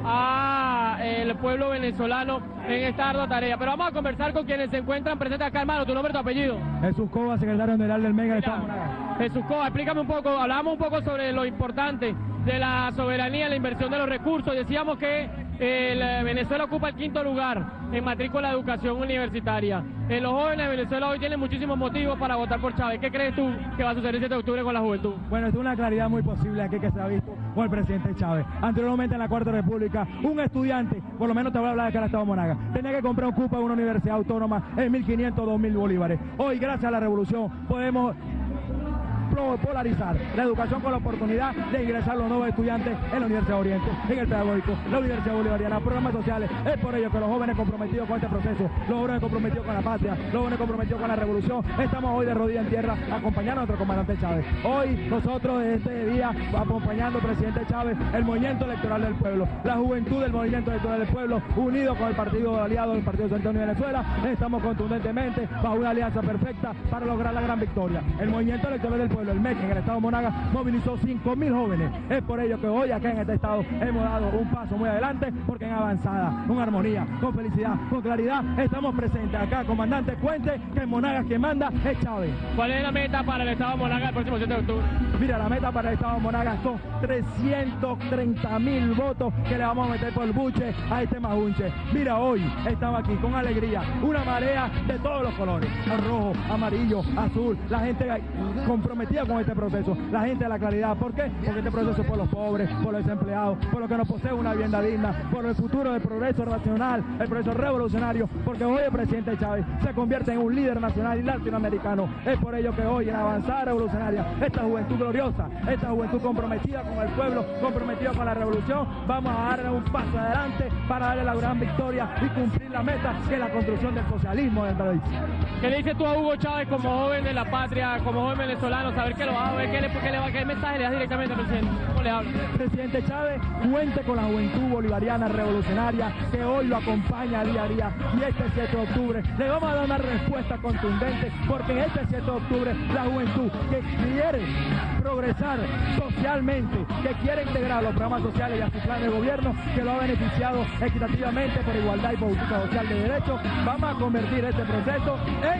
a el pueblo venezolano en esta ardua tarea. Pero vamos a conversar con quienes se encuentran presentes acá, hermano. ¿Tu nombre y tu apellido? Jesús Cova, secretario general del Mega de Estado. Jesús Cova, explícame un poco, hablábamos un poco sobre lo importante de la soberanía, la inversión de los recursos. Decíamos que el Venezuela ocupa el quinto lugar en matrícula de educación universitaria. Eh, los jóvenes de Venezuela hoy tienen muchísimos motivos para votar por Chávez. ¿Qué crees tú que va a suceder el siete de octubre con la juventud? Bueno, es una claridad muy posible aquí que se ha visto con el presidente Chávez. Anteriormente en la Cuarta República, un estudiante, por lo menos te voy a hablar de acá en el Estado Monagas, tenía que comprar un cupo en una universidad autónoma en mil quinientos, dos mil bolívares. Hoy, gracias a la revolución, podemos polarizar la educación con la oportunidad de ingresar los nuevos estudiantes en la Universidad de Oriente, en el Pedagógico, la Universidad Bolivariana, programas sociales. Es por ello que los jóvenes comprometidos con este proceso, los jóvenes comprometidos con la patria, los jóvenes comprometidos con la revolución, estamos hoy de rodillas en tierra acompañando a nuestro comandante Chávez. Hoy nosotros este día acompañando al presidente Chávez, el movimiento electoral del pueblo, la juventud del movimiento electoral del pueblo, unido con el partido aliado del Partido Socialista de Venezuela, estamos contundentemente bajo una alianza perfecta para lograr la gran victoria. El movimiento electoral del pueblo, el M E C, en el Estado Monagas, movilizó cinco mil jóvenes. Es por ello que hoy acá en este estado hemos dado un paso muy adelante, porque en avanzada, con armonía, con felicidad, con claridad, estamos presentes acá. Comandante, cuente que en Monagas quien manda es Chávez. ¿Cuál es la meta para el Estado Monagas el próximo siete de octubre? Mira, la meta para el Estado Monagas son trescientos treinta mil votos que le vamos a meter por buche a este majunche. Mira, hoy estamos aquí con alegría, una marea de todos los colores, rojo, amarillo, azul, la gente comprometida con este proceso, la gente de la claridad. ¿Por qué? Porque este proceso es por los pobres, por los desempleados, por los que no poseen una vivienda digna, por el futuro del progreso nacional, el progreso revolucionario, porque hoy el presidente Chávez se convierte en un líder nacional y latinoamericano. Es por ello que hoy en avanzada revolucionaria, esta juventud gloriosa, esta juventud comprometida con el pueblo, comprometida con la revolución, vamos a darle un paso adelante para darle la gran victoria y cumplir la meta, que es la construcción del socialismo del país. ¿Qué le dices tú a Hugo Chávez como joven de la patria, como joven venezolano, saber que lo va a ver, qué, le, qué, le va, qué mensaje le das directamente al presidente? ¿Cómo le habla? Presidente Chávez, cuente con la juventud bolivariana revolucionaria que hoy lo acompaña día a día, y este siete de octubre le vamos a dar una respuesta contundente, porque en este siete de octubre la juventud que quiere progresar socialmente, que quiere integrar los programas sociales y a su plan de gobierno, que lo ha beneficiado equitativamente por igualdad y por justicia social de derechos, vamos a convertir este proceso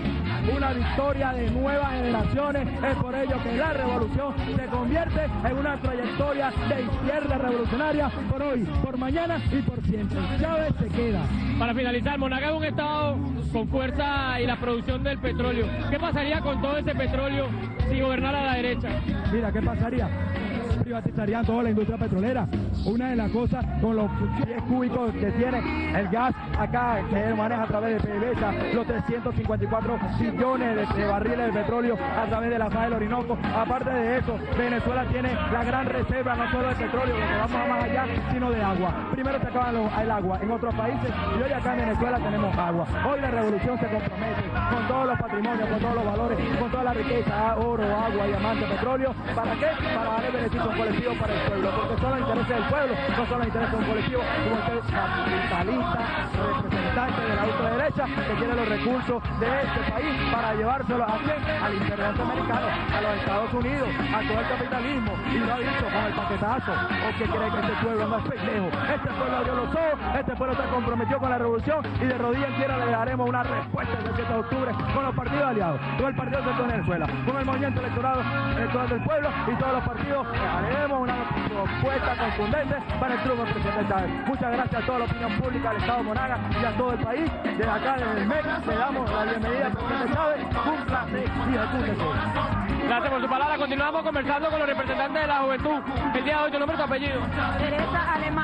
en una victoria de nuevas generaciones. Es por ello que la revolución se convierte en una trayectoria de izquierda revolucionaria por hoy, por mañana y por siempre. Chávez se queda. Para finalizar, Monagas es un estado con fuerza y la producción del petróleo. ¿Qué pasaría con todo ese petróleo si gobernara la derecha? Mira, ¿qué pasaría? Privatizarían toda la industria petrolera. Una de las cosas, con los pies cúbicos que tiene el gas acá, que él maneja a través de PDVSA, los trescientos cincuenta y cuatro billones de, de barriles de petróleo a través de la faja del Orinoco. Aparte de eso, Venezuela tiene la gran reserva, no solo de petróleo, que vamos a más allá, sino de agua. Primero se acaba el agua en otros países, y hoy acá en Venezuela tenemos agua. Hoy la revolución se compromete con todos los patrimonios, con todos los valores, con toda la riqueza, oro, agua, diamante, petróleo. ¿Para qué? Para darle beneficio colectivo para el pueblo, porque son los intereses del pueblo, no son los intereses de un colectivo, como usted capitalista, representante de la ultraderecha, que quiere los recursos de este país para llevárselos a quién, al imperio norteamericano, a los Estados Unidos, a todo el capitalismo, y lo ha dicho con el paquetazo. ¿O que cree que este pueblo no es pendejo? Este pueblo abrió los ojos, este pueblo está comprometido con la revolución, y de rodillas en tierra le daremos una respuesta el siete de octubre con los partidos aliados, con el Partido Centro de Venezuela, con el movimiento electoral, electoral del pueblo y todos los partidos. Haremos una propuesta contundente para el triunfo del presidente Chávez. Muchas gracias a toda la opinión pública del Estado Monagas y a todo el país. Desde acá, desde el M E C, le damos la bienvenida al presidente Chávez. Cúmplase y ejecútese. Gracias por su palabra. Continuamos conversando con los representantes de la juventud. El día de hoy, ¿tu nombre y tu apellido? Teresa Alemán.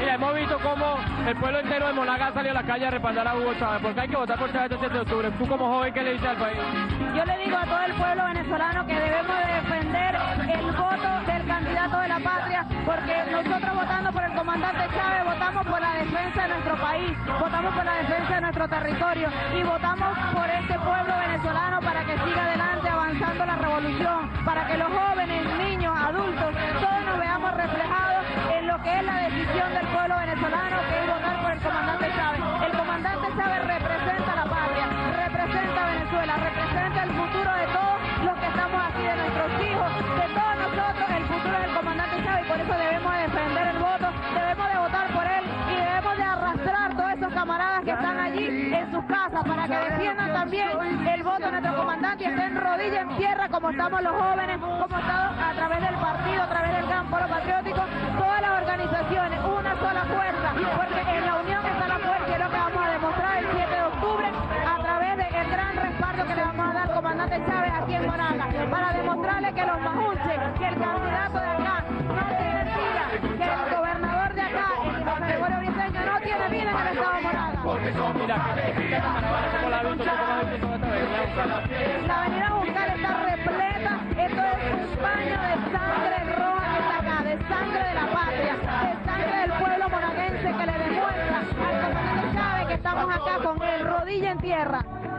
Mira, hemos visto cómo el pueblo entero de Monagas ha salido a la calle a respaldar a Hugo Chávez, porque hay que votar por Chávez este siete de octubre. Tú como joven, ¿qué le dices al país? Yo le digo a todo el pueblo venezolano que debemos de defender el voto del candidato de la patria, porque nosotros votando por el comandante Chávez votamos por la defensa de nuestro país, votamos por la defensa de nuestro territorio y votamos por este pueblo venezolano para que siga adelante avanzando la revolución, para que los jóvenes, niños, adultos, todos nos veamos reflejados en lo que es la decisión del pueblo venezolano, que es votar por el comandante Chávez. El comandante Chávez representa a la patria, representa a Venezuela, representa el futuro de todos los que estamos aquí, de nuestros hijos, de todos nosotros. El futuro del comandante Chávez y por eso debemos de defender el voto, debemos de votar por él y debemos de arrastrar todos esos camaradas que están allí en sus casas para que defiendan también el voto de nuestro comandante y estén rodillas en tierra como estamos los jóvenes, como estamos a través del partido, a través del Gran Polo Patriótico, todas las organizaciones, una sola fuerza, porque en la unión está la fuerza y es lo que vamos a demostrar el siete de octubre a través del gran respaldo que le vamos a dar al comandante Chávez aquí en Monagas, para demostrarle que los majunches, que el candidato de acá no tiene vida, que el gobernador de acá, el José Gregorio Briceño, no tiene vida en el estado de Monagas. Mira, ¿cómo la has visto? ¿Cómo has visto esta avenida? La avenida Juncal está repleta, esto es un baño de sangre roja que está acá, de sangre de la patria, de sangre del pueblo monaguense que le demuestra al comandante Chávez que estamos acá con el rodilla en tierra.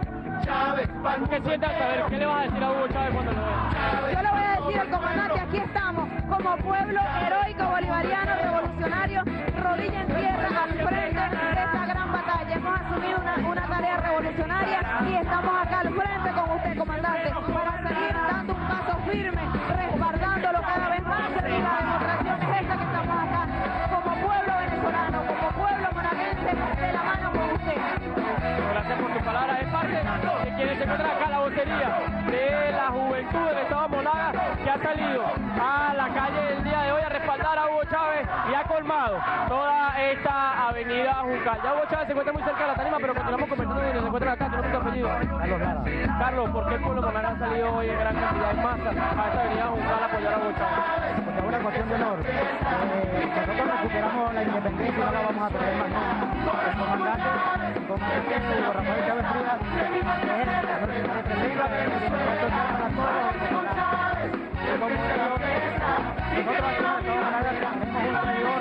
¿Qué sientas saber? ¿Qué le vas a decir a Hugo Chávez cuando lo veas? Yo le voy a decir al comandante, aquí estamos, como pueblo heroico, bolivariano, revolucionario, rodilla en tierra al frente de esta gran batalla. Hemos asumido una, una tarea revolucionaria y estamos acá al frente con usted, comandante, para seguir dando un paso firme, resguardándolo cada vez más y la demostración es esta que estamos acá, como pueblo venezolano, como pueblo monaguense, de la mano con usted. Gracias por tu palabra. Es parte de quienes se encuentran acá, la vocería de la juventud del estado de Monagas, que ha salido a la calle el día de hoy a respaldar a Hugo Chávez y ha colmado toda esta avenida Juncal. Ya Hugo Chávez se encuentra muy cerca de la tarima, pero continuamos conversando y se encuentran acá. ¿Tu nombre y tu apellido? Carlos Lara. Carlos, ¿por qué el pueblo de Monagas ha salido hoy en gran cantidad en masa a esta avenida Juncal a apoyar a Hugo Chávez? Porque es una cuestión de honor. Eh, nosotros recuperamos la independencia y no la vamos a perder más. El comandante, el comandante Hugo Rafael Chávez Frías, es el que representa que a todos como nosotros aquí en Monagas tenemos un traidor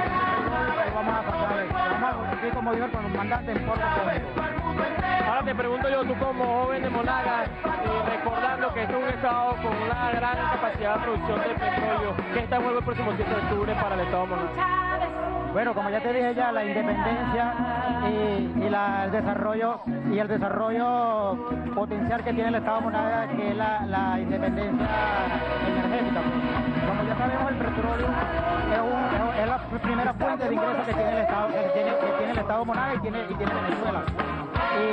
y vamos a pasar, vamos a cumplir como dijo el comandante en Puerto Rico. Ahora te pregunto yo, tú como joven de Monagas, eh, recordando que este es un estado con una gran capacidad de producción de petróleo, ¿qué está en juego el próximo siete de octubre para el estado de Monagas? Bueno, como ya te dije ya, la independencia y, y la, el desarrollo y el desarrollo potencial que tiene el estado de Monagas, que es la, la independencia energética. Como ya sabemos, el petróleo es, un, es la primera fuente de ingresos que tiene el estado, que tiene, que tiene el estado de Monagas y tiene, y tiene Venezuela. Y,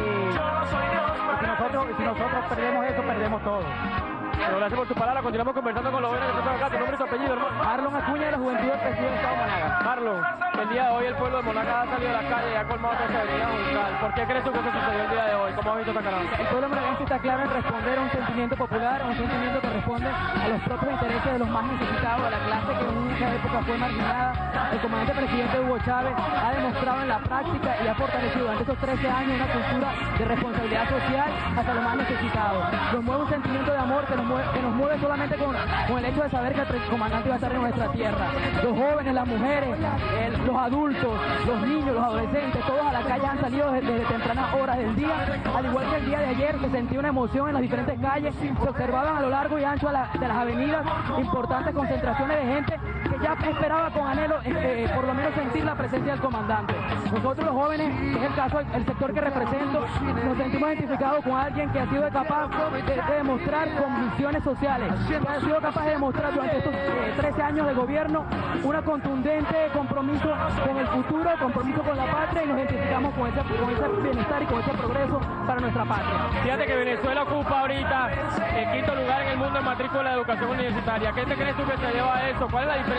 y si nosotros, si nosotros perdemos eso, perdemos todo. Bueno, gracias por tu palabra. Continuamos conversando con los jóvenes que están acá. ¿Tu nombre y tu apellido, hermano? Marlon Acuña, de la Juventud del Presidente del Estado de Monagas. Marlon, el día de hoy el pueblo de Monagas ha salido a la calle y ha colmado toda esta avenida Juncal. ¿Por qué crees tú que eso sucedió el día de hoy? ¿Cómo has visto esta caramba? El pueblo monaguense está claro en responder a un sentimiento popular, a un sentimiento que responde a los propios intereses de los más necesitados, de la clase que en muchas épocas fue marginada. El comandante presidente Hugo Chávez ha demostrado en la práctica y ha fortalecido durante estos trece años una cultura de responsabilidad social hacia los más necesitados. Nos mueve un sentimiento de amor que nos mueve, que nos mueve solamente con, con el hecho de saber que el comandante va a estar en nuestra tierra. Los jóvenes, las mujeres, el, los adultos, los niños, los adolescentes, todos a la calle han salido desde, desde tempranas horas del día. Al igual que el día de ayer, se sentía una emoción en las diferentes calles, se observaban a lo largo y ancho de, la, de las avenidas importantes concentraciones de gente que ya esperaba con anhelo eh, por lo menos sentir la presencia del comandante. Nosotros los jóvenes, que es el caso, el, el sector que represento, nos sentimos identificados con alguien que ha sido capaz de, de demostrar convicciones sociales, que ha sido capaz de demostrar durante estos eh, trece años de gobierno una contundente compromiso con el futuro, compromiso con la patria, y nos identificamos con ese, con ese bienestar y con ese progreso para nuestra patria. Fíjate que Venezuela ocupa ahorita el quinto lugar en el mundo en matrícula de educación universitaria. ¿Qué te crees tú que se lleva a eso? ¿Cuál es la diferencia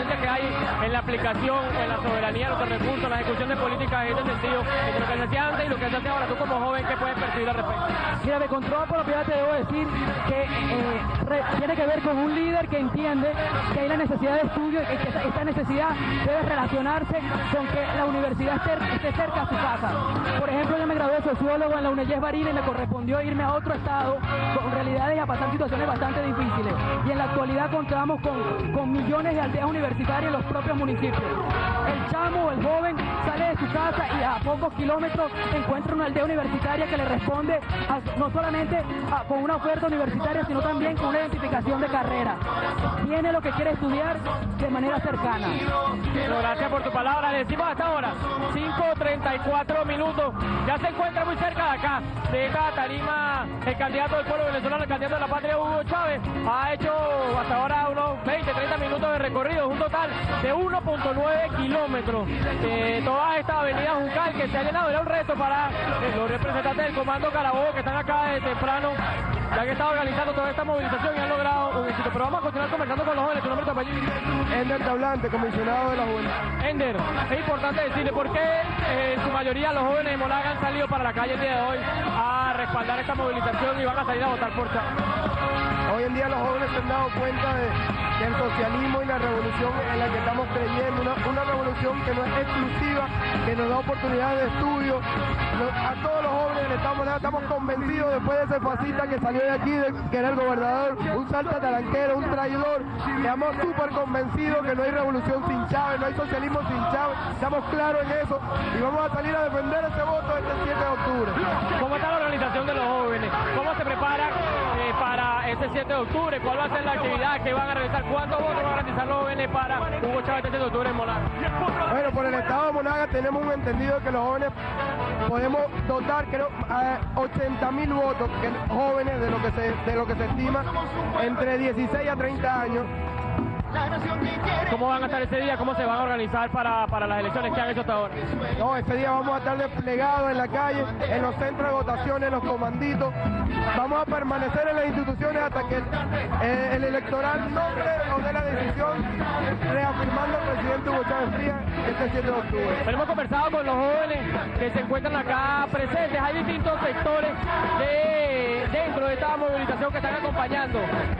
diferencia que hay en la aplicación, en la soberanía, los recursos, la ejecución de políticas en este sentido, entre lo que se hacía antes y lo que se hace ahora? Tú como joven, ¿qué puedes percibir al respecto? Mira, de control propiedad te debo decir que eh, re, tiene que ver con un líder que entiende que hay la necesidad de estudio y que esta, esta necesidad debe relacionarse con que la universidad esté, esté cerca a su casa. Por ejemplo, yo me gradué de sociólogo en la UNEYES Barina y me correspondió irme a otro estado con realidades y a pasar situaciones bastante difíciles. Y en la actualidad contamos con, con millones de aldeas universitarias en los propios municipios. El chamo, el joven, sale de su casa y a pocos kilómetros encuentra una aldea universitaria que le responde a, no solamente a, con una oferta universitaria, sino también con una identificación de carrera. Tiene lo que quiere estudiar de manera cercana. Bueno, gracias por tu palabra. Le decimos hasta ahora, cinco treinta y cuatro minutos. Ya se encuentra muy cerca de acá, de esta tarima, el candidato del pueblo venezolano, el candidato de la patria, Hugo Chávez. Ha hecho hasta ahora unos veinte, treinta minutos de recorrido, un total de uno punto nueve kilómetros. Eh, toda esta avenida Juncal que se ha llenado, era un reto para eh, los representantes del Comando Carabobo que están acá desde temprano, ya que han estado organizando toda esta movilización y han logrado un éxito. Pero vamos a continuar conversando con los jóvenes. ¿Tu nombre, tu apellido? Ender Tablante, comisionado de la juventud. Ender, es importante decirle por qué eh, en su mayoría los jóvenes de Monagas han salido para la calle el día de hoy a respaldar esta movilización y van a salir a votar por Chávez. Hoy en día los jóvenes se han dado cuenta de, del socialismo y la revolución en la que estamos creyendo, una, una revolución que no es exclusiva, que nos da oportunidades de estudio. A todos los jóvenes del Estado de Monagas estamos convencidos, después de ese fascista que salió de aquí, de, que era el gobernador, un salta taranquero, un traidor, estamos súper convencidos que no hay revolución sin Chávez, no hay socialismo sin Chávez, estamos claros en eso y vamos a salir a defender ese voto este siete de octubre. ¿Cómo está la organización de los jóvenes? ¿Cómo se prepara eh, para ese siete de octubre? ¿Cuál va a ser la actividad que van a realizar? ¿Cuántos votos van a garantizar los jóvenes para Hugo Chávez este siete de octubre en Monagas? Bueno, por el Estado de Monagas tenemos un entendido que los jóvenes podemos dotar, creo, a ochenta mil votos que jóvenes de lo que se de lo que se estima entre dieciséis a treinta años. ¿Cómo van a estar ese día? ¿Cómo se van a organizar para, para las elecciones que han hecho hasta ahora? No, ese día vamos a estar desplegados en la calle, en los centros de votación, en los comanditos. Vamos a permanecer en las instituciones hasta que el, eh, el electoral nombre o dé la decisión reafirmando al presidente Hugo Chávez Frías este siete de octubre. Pero hemos conversado con los jóvenes que se encuentran acá presentes. Hay distintos sectores de, dentro de esta movilización que están acompañando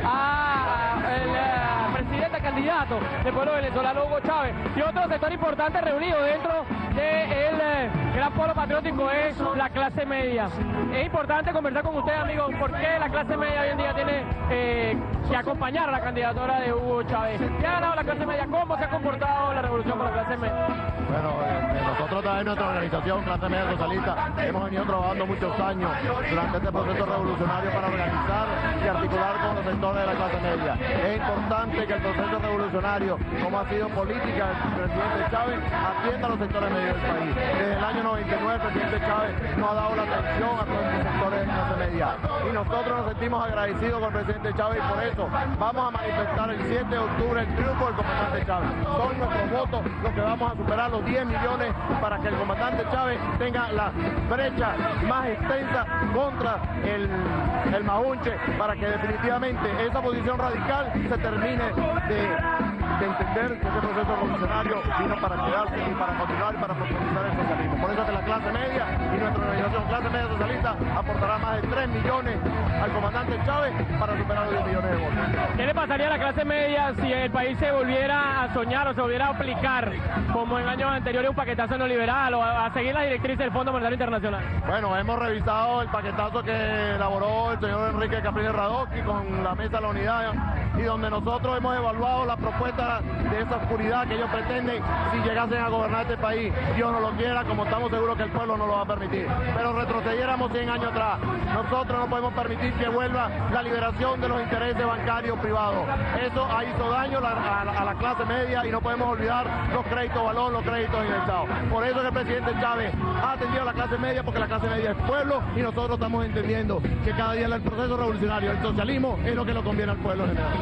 a, a el a presidente candidato del pueblo venezolano Hugo Chávez, y otro sector importante reunido dentro del eh, gran polo patriótico es la clase media. Es importante conversar con ustedes, amigos, por qué la clase media hoy en día tiene eh, que acompañar a la candidatura de Hugo Chávez. ¿Qué ha ganado la clase media? ¿Cómo se ha comportado la revolución con la clase media? Bueno, eh, nosotros también, nuestra organización Clase Media Socialista, hemos venido trabajando muchos años durante este proceso revolucionario para organizar y articular con los sectores de la clase media. Es importante que el proceso revolucionario, como ha sido política del presidente Chávez, atienda a los sectores medios del país. Desde el año noventa y nueve el presidente Chávez no ha dado la atención a todos estos sectores de clase media. Y nosotros nos sentimos agradecidos con el presidente Chávez y por eso vamos a manifestar el siete de octubre el triunfo del comandante Chávez. Son nuestros votos los que vamos a superar los diez millones para que el comandante Chávez tenga la brecha más extensa contra el, el Majunche, para que definitivamente esa posición radical se termine de, de entender que ese proceso revolucionario vino para quedarse y para continuar y para profundizar el socialismo. Por eso que la clase media y nuestra organización Clase Media Socialista aportará más de tres millones al comandante Chávez para superar los diez millones de votos. ¿Qué le pasaría a la clase media si el país se volviera a soñar o se volviera a aplicar como en años anteriores un paquetazo neoliberal o a, a seguir las directrices del Fondo Monetario Internacional? Bueno, hemos revisado el paquetazo que elaboró el señor Enrique Capriles Radosky con la Mesa de la Unidad y donde nosotros hemos evaluado la propuesta de esa oscuridad que ellos pretenden si llegasen a gobernar este país. Dios no lo quiera, como estamos seguros que el pueblo no lo va a permitir. Pero retrocediéramos cien años atrás. Nosotros no podemos permitir que vuelva la liberación de los intereses bancarios privados. Eso ha hizo daño a la, a, la, a la clase media y no podemos olvidar los créditos balón, los créditos indexados. Por eso que el presidente Chávez ha atendido a la clase media, porque la clase media es pueblo y nosotros estamos entendiendo que cada día el proceso revolucionario, el socialismo, es lo que le conviene al pueblo en general.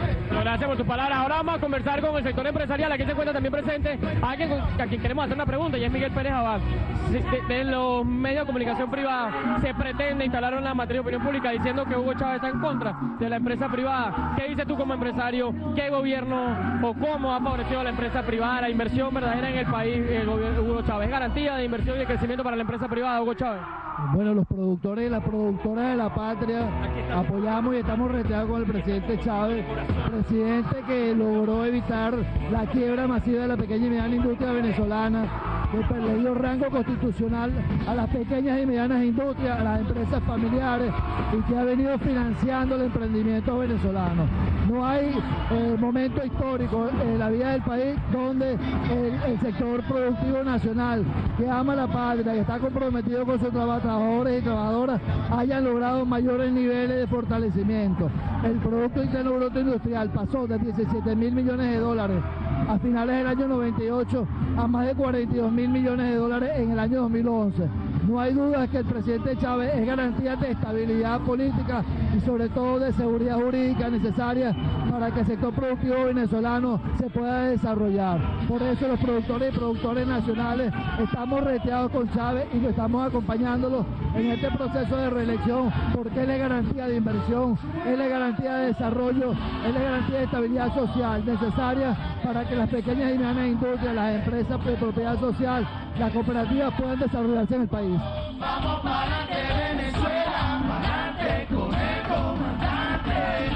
Bueno, gracias por tus palabras. Ahora vamos a conversar con el sector empresarial. Aquí se encuentra también presente alguien con- a quien queremos hacer una pregunta, y es Miguel Pérez Abad. De, de los medios de comunicación privada se pretende instalar una materia de opinión pública diciendo que Hugo Chávez está en contra de la empresa privada. ¿Qué dices tú como empresario? ¿Qué gobierno o cómo ha favorecido a la empresa privada, la inversión verdadera en el país, el gobierno Hugo Chávez? ¿Garantía de inversión y de crecimiento para la empresa privada, Hugo Chávez? Bueno, los productores y las productoras de la patria apoyamos y estamos reteados con el presidente Chávez, presidente que logró evitar la quiebra masiva de la pequeña y mediana industria venezolana, que le dio rango constitucional a las pequeñas y medianas industrias, a las empresas familiares, y que ha venido financiando el emprendimiento venezolano. No hay eh, momento histórico en la vida del país donde el, el sector productivo nacional, que ama la patria, que está comprometido con sus trabajadores y trabajadoras, hayan logrado mayores niveles de fortalecimiento. El Producto Interno Bruto Industrial pasó de diecisiete mil millones de dólares a finales del año noventa y ocho a más de cuarenta y dos mil millones de dólares en el año dos mil once. No hay duda que el presidente Chávez es garantía de estabilidad política y sobre todo de seguridad jurídica necesaria para que el sector productivo venezolano se pueda desarrollar. Por eso los productores y productores nacionales estamos reteados con Chávez y lo estamos acompañándolo en este proceso de reelección, porque él es garantía de inversión, él es garantía de desarrollo, él es garantía de estabilidad social necesaria para que las pequeñas y medianas industrias, las empresas de propiedad social, las cooperativas puedan desarrollarse en el país. Vamos para adelante, Venezuela, para adelante con el comandante.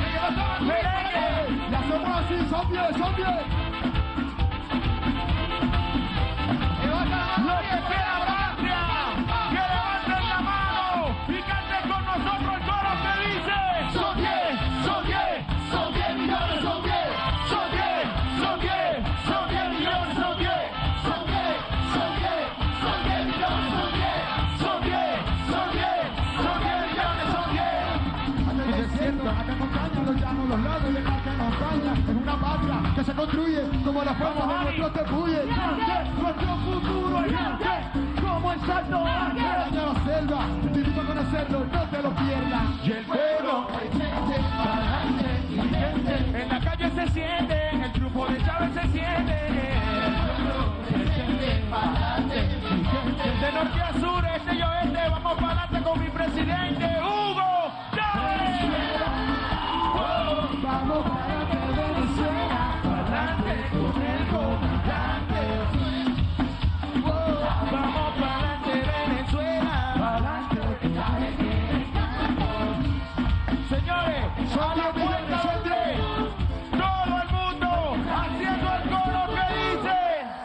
La somos así, son diez, son diez. Lo que quiera patria, que levanten la mano y canten con nosotros el coro que dice: son diez, son diez, son diez millones, son diez, son diez, son diez, son diez millones, son diez, son diez, son diez, son diez millones, son diez, son diez, son diez, son diez millones, son diez. Ante el desierto, acá acompañan los llanos, los lagos y el mar que nos baña. Es una patria que se construye como las fuerzas de nuestros tepuyes. Nuestro futuro es como el salto ángel. Daña la selva, te invito a conocerlo, no te lo pierdas. Y el pueblo en la calle se siente, el triunfo de Chávez se siente. De norte a sur, este y oeste, vamos para adelante con mi presidente Hugo Chávez. Vamos para adelante, Venezuela, para adelante con el comandante. Vamos para adelante, Venezuela, para adelante. Señores, a la puerta donde todo el mundo haciendo el coro que dice: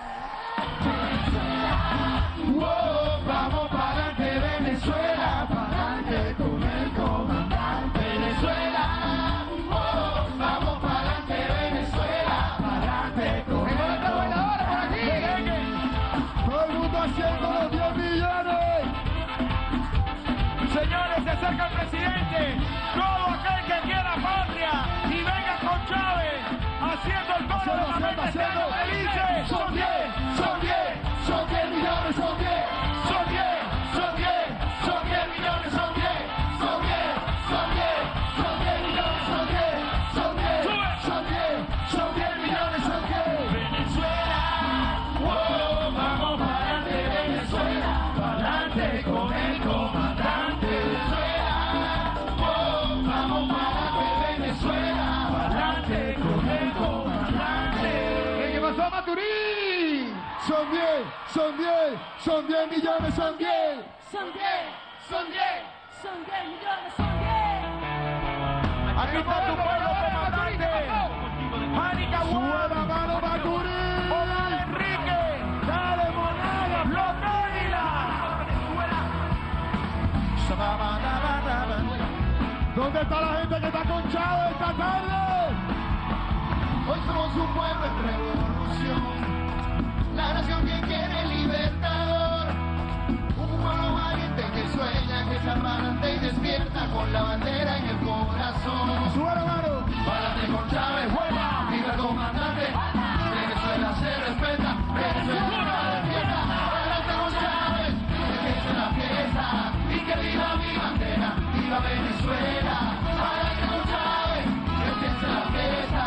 wow, vamos para adelante, Venezuela, para adelante con el comandante. Venezuela, wow, vamos para adelante, Venezuela, para adelante con el comandante. Por aquí, todo el mundo haciendo los diez millones. señores, se acerca el presidente. Todo aquel que quiera patria y venga con Chávez haciendo el coro de la mente eterna que dice: son diez, son diez, son diez millones, son diez, son diez, son diez, son diez millones, son diez, son diez, son diez, son diez millones, son diez, son diez, son diez, son diez millones, son diez. Venezuela, wow, vamos para adelante, Venezuela, para adelante con el comandante. Venezuela, wow, vamos para adelante, Venezuela, para adelante con el comandante. ¿Qué pasó, Maturín? Son diez, son diez, son diez millones, son diez. Son diez, son diez, son diez millones, son diez. Aquí está tu pueblo comandante. Mónica Sube la mano, Maturín. Omar Enrique. Dale, Monaga. Flotánila. ¿Dónde está la gente que está con Chávez esta tarde? Hoy somos un pueblo en revolución, la nación que quiere libertador, un pueblo valiente que sueña, que se adelante y despierta con la bandera en el corazón. Sube la mano. Párate con Chávez, vuela, viva el comandante. Venezuela se respeta, Venezuela despierta. Párate con Chávez, que empiece la fiesta y que viva mi bandera, viva Venezuela. Párate con Chávez, que empiece la fiesta.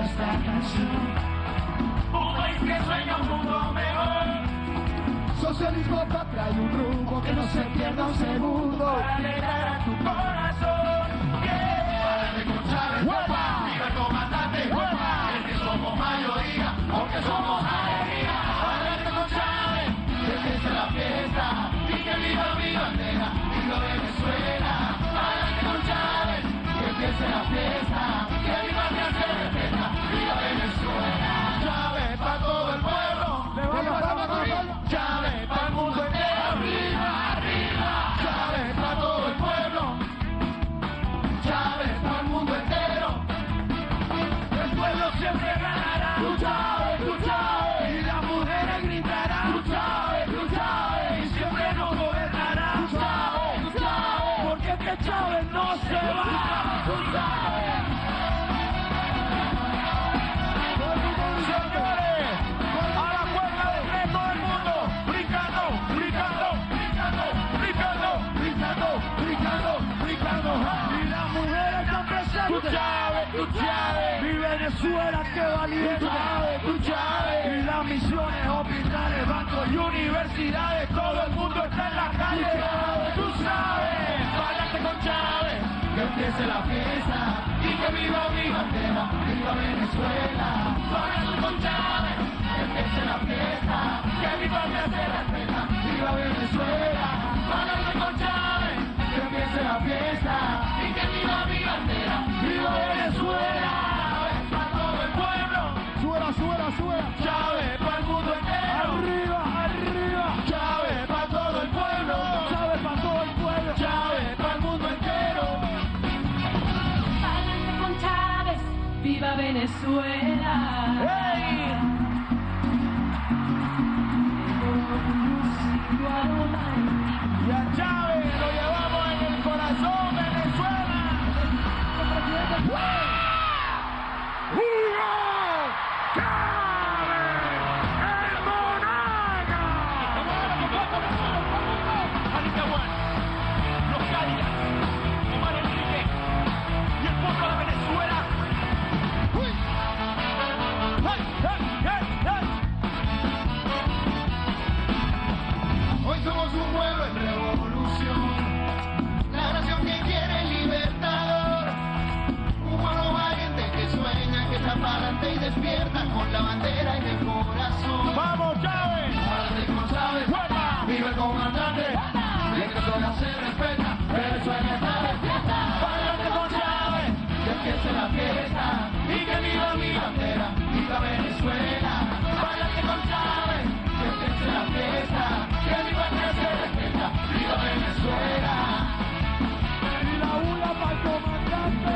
esta canción. Un país que sueña un mundo mejor. Socialismo, patria y un rumbo que no se pierda un segundo. Para alegrar a tu corazón. Yeah. Párate con Chávez, ¡huepa! Viva el comandante, ¡huepa! Es que somos mayoría, porque somos alegría. Párate con Chávez, que empiece la fiesta. Y que viva mi bandera, viva Venezuela. Párate con Chávez, que empiece la fiesta. Que mi patria se respeta, viva Venezuela. Chávez para todo el pueblo. Chávez para el mundo entero. Arriba, arriba. Chávez para todo el pueblo. Chávez para el mundo entero. El pueblo siempre ganará. Tú Chávez, tú Chávez. Y las mujeres gritarán. Tú Chávez, tú Chávez. Y siempre nos gobernará. Tú Chávez, tú Chávez. Porque este Chávez no se va. Tú Chávez. Tú Chávez, tú Chávez, mi Venezuela que valiente. Tú Chávez, tú Chávez, y las misiones, hospitales, bancos y universidades, todo el mundo está en la calle. Tú sabes, párate con Chávez, que empiece la fiesta y que viva mi bandera, viva Venezuela. Párate con Chávez, que empiece la fiesta, que mi patria se respeta, viva Venezuela. Párate con Chávez, que empiece la fiesta y que viva mi bandera. ¡Viva Venezuela! Chávez para todo el pueblo. Suela, suela, suela. Chávez para el mundo entero. Arriba, arriba. Chávez para todo el pueblo. Chávez para todo el pueblo. Chávez para el mundo entero. Párate con Chávez, viva Venezuela. ¡Hey! Y a Chávez lo llevamos en el corazón, Venezuela. ¡Hugo Chávez, el Monaga! Aricahuán, los Cádiz, Omar Enrique y el pueblo de Venezuela. ¡Uy! ¡Hey, hey, hey, hey! Hoy somos un pueblo en revolución, la nación que quiere el libertador, un pueblo valiente que sueña, que está para adelante y despierta con la bandera en el corazón. ¡Vamos, Chávez! ¡Párate con Chávez! ¡Fuera! ¡Viva el comandante! Venezuela se respeta, Venezuela está de fiesta. ¡Párate con Chávez! Que empiece la fiesta y que viva mi bandera, viva Venezuela. ¡Párate con Chávez! Que empiece la fiesta, que mi patria se respeta, viva Venezuela. Y la una para el comandante.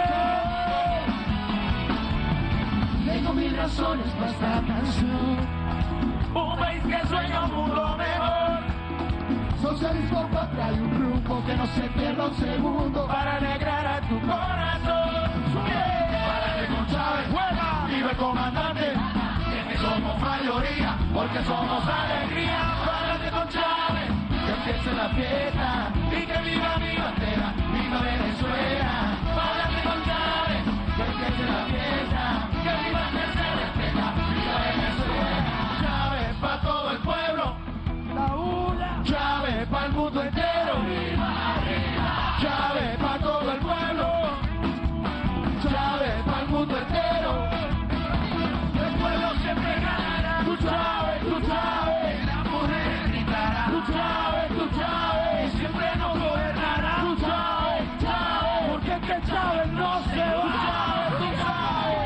Tengo mil razones para esta canción. Un país que sueña un mundo mejor. Socialismo, patria y un rumbo que no se pierda un segundo. Para alegrar a tu corazón. Yeah. Párate con Chávez, ¡juega! Viva el comandante. Que somos mayoría, porque somos alegría. Párate con Chávez, que empiece la fiesta y que viva mi bandera, viva Venezuela. Párate con Chávez, que empiece la fiesta, que mi bandera se respeta, viva Venezuela. Chávez para todo el pueblo, la una. Chávez para el mundo entero, Chávez para todo el pueblo, Chávez para el mundo entero. El pueblo siempre ganará. Tú Chávez, tú Chávez, las mujeres gritarán. Tú Chávez, tú Chávez, siempre nos gobernará. Tú Chávez, Chávez, porque este Chávez no se va. Tú Chávez, tú Chávez.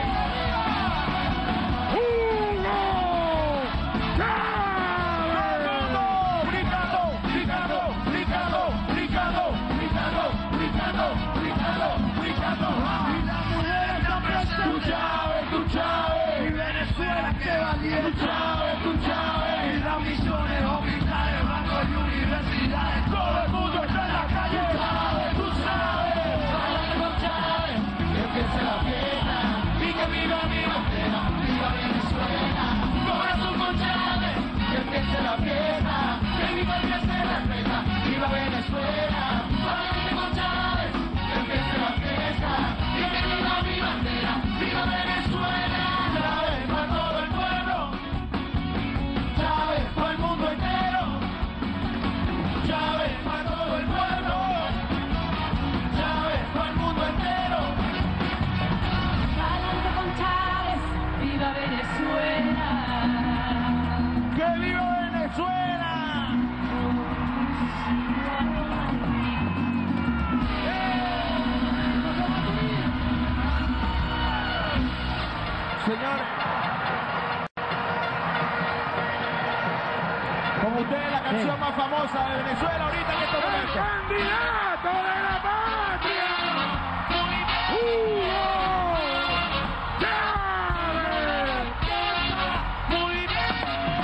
¡Uno! ¡Chávez! ¡Gritando, gritando, gritando, gritando, gritando, gritando, gritando, gritando! Y las mujeres también se... Tú Chávez, tú Chávez, y Venezuela que valiente. Tú Chávez, tú Chávez, y las misiones, hospitales, bancos y universidades, todo el mundo está en la calle. Tú Chávez, tú Chávez, párate con Chávez, que empiece la fiesta y que viva mi bandera, viva Venezuela. Corazón con Chávez, que empiece la fiesta, que mi patria se respeta, viva Venezuela. Párate con Chávez, que empiece la fiesta y que viva mi bandera, viva Venezuela. Venezuela. ¡Que viva Venezuela! Señor, con ustedes la canción más famosa de Venezuela ahorita en estos momentos. ¡Candidato de la patria! ¡Hugo Chávez! Muy bien.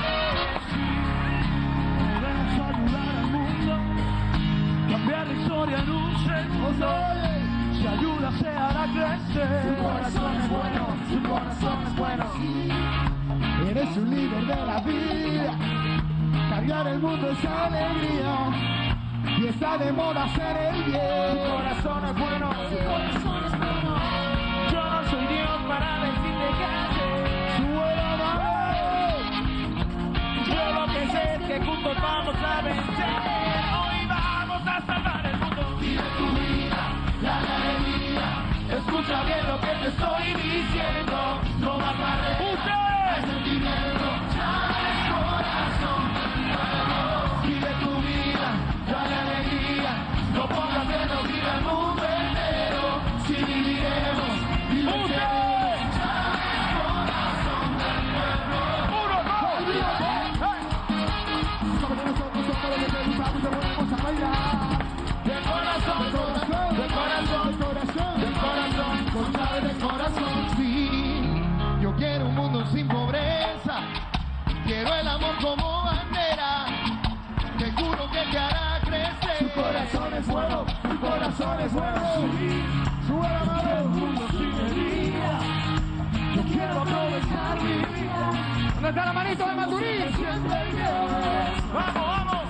Debemos ayudar al mundo, cambiar la historia en un segundo. Si ayuda se hará crecer. Su corazón es bueno, su corazón es bueno. Eres un líder de la vida. Cambiar el mundo es alegría. Y está de moda hacer el bien. Su corazón es bueno, su corazón es bueno. Yo no soy Dios para decirte qué hacer. Su buena mano. Yo lo que sé es que juntos vamos a vencer. Hoy vamos a salvar el mundo. Vive tu vida, la alegría. Escucha bien lo que te estoy diciendo. No va a parar. ¡Ustedes! El sentimiento, Chávez, corazón. Vive tu vida, dale alegría. No pongas menos, vive el mundo entero. Si viviremos, viviremos. Chávez, corazón del pueblo. ¡Uno, dos, tres! Somos nosotros, somos los que te gustamos y te ponemos a bailar. De corazón, de corazón, de corazón, de corazón, de corazón, con Chávez de corazón. Sí, yo quiero un mundo sin pobreza. Quiero el amor como bandera. Te juro que te hará crecer. Su corazón es bueno, su corazón es bueno. Sí, Su buena mano. un mundo sin herida. Yo quiero aprovechar mi vida. ¿Dónde está la manito de Maturín? Siempre bien. Vamos, vamos.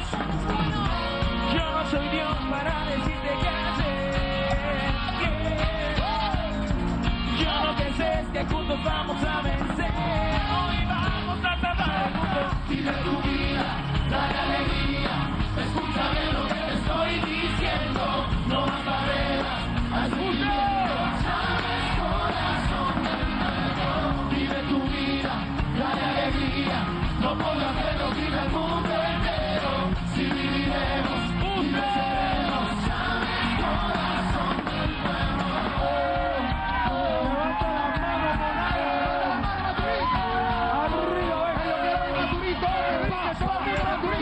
Yo no soy Dios para decirte qué hacer. Yo lo que sé es que juntos vamos a vencer. Hoy vamos a salvar el mundo. Vive tu vida, dale alegría. Escucha bien lo que te estoy diciendo. No hay barreras al sentimiento. Chávez, corazón del pueblo. Vive tu vida, dale alegría. No pongas menos, vive el mundo entero. Si viviremos, viviremos. Chávez, corazón del pueblo. Levanta las manos, Monaga. Arriba, venga, yo quiero ver Maturín, todo el mundo, todo arriba, Maturín.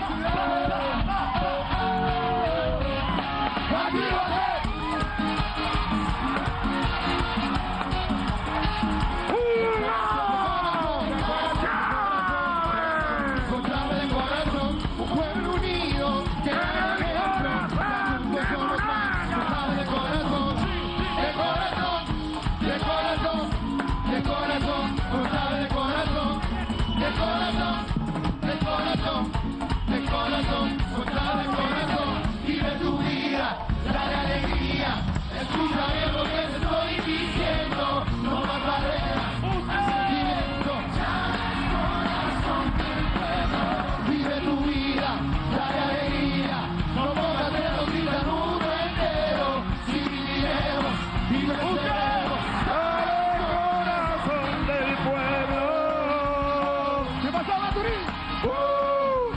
Con Chávez de corazón, un pueblo unido que gana ejemplo. Juntos somos más. Con Chávez de corazón, de corazón, de corazón, de corazón. Con Chávez de corazón, de corazón, de corazón, de corazón. Con Chávez de corazón, vive tu vida, dale alegría. Escucha bien lo que te estoy diciendo. No más barreras al sentimiento. Chávez, corazón del pueblo. Vive tu vida, dale alegría. No pongas menos, vive el mundo entero. Si viviremos, viviremos. Dale corazón del pueblo. ¿Qué pasó, Maturín? ¡Uh!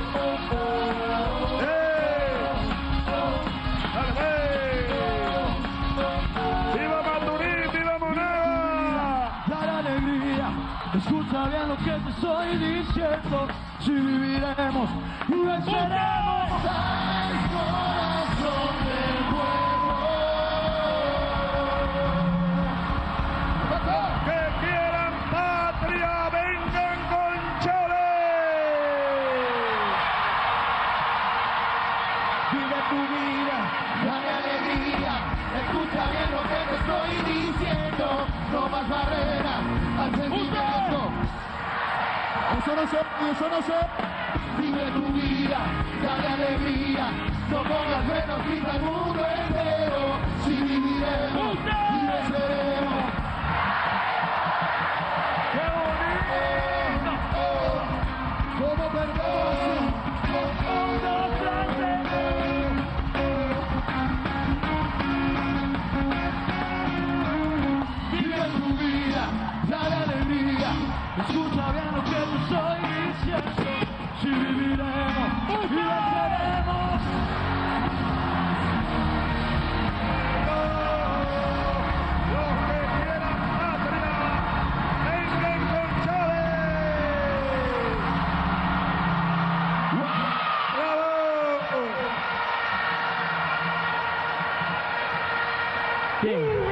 ¡Eh! ¡Dale, eh! ¡Viva Maturín, viva Monaga! Dale alegría, escucha bien lo que te estoy diciendo. Si viviremos y venceremos. Al corazón del pueblo. ¡Que quieran patria, vengan con Chávez! Vive tu vida, dale alegría. Escucha bien lo que te estoy diciendo. No más barreras al sentimiento. Eso no sé, eso no sé. Vive tu vida, dale alegría. No pongas menos, viva el mundo entero. Si viviremos y venceremos. ¡Qué bonito! ¿Cómo perdemos? Vive tu vida, dale alegría. Escucha bien lo que te estoy diciendo. Si viviremos y venceremos. Los que quieran patria, vengan con Chávez. ¡Bravo! Bien.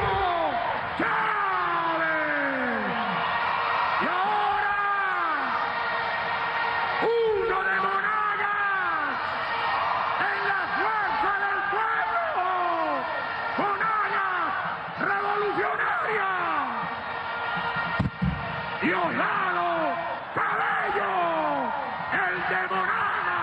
Diosdado Cabello, el de Monaga.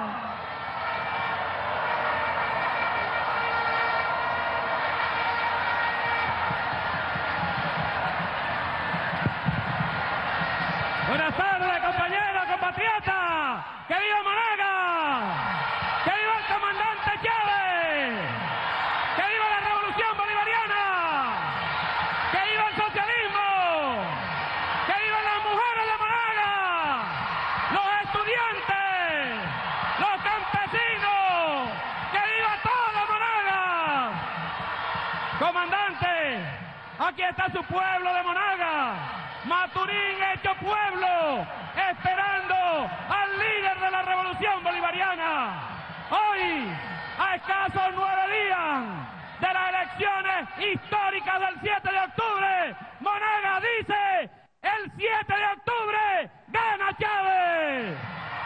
Buenas tardes, compañeros, compatriotas. ¡Que viva Monaga! ¡Que viva el comandante Chávez! ¡Que viva la revolución bolivariana! ¡Que viva el socialismo! ¡Que vivan las mujeres de Monaga! ¡Los estudiantes! ¡Los campesinos! ¡Que viva toda Monaga! Comandante, aquí está su pueblo de Monaga. Maturín hecho pueblo, esperando al líder de la revolución bolivariana. Hoy, a escasos nueve días de las elecciones históricas del siete de octubre, Monaga dice: el siete de octubre gana Chávez.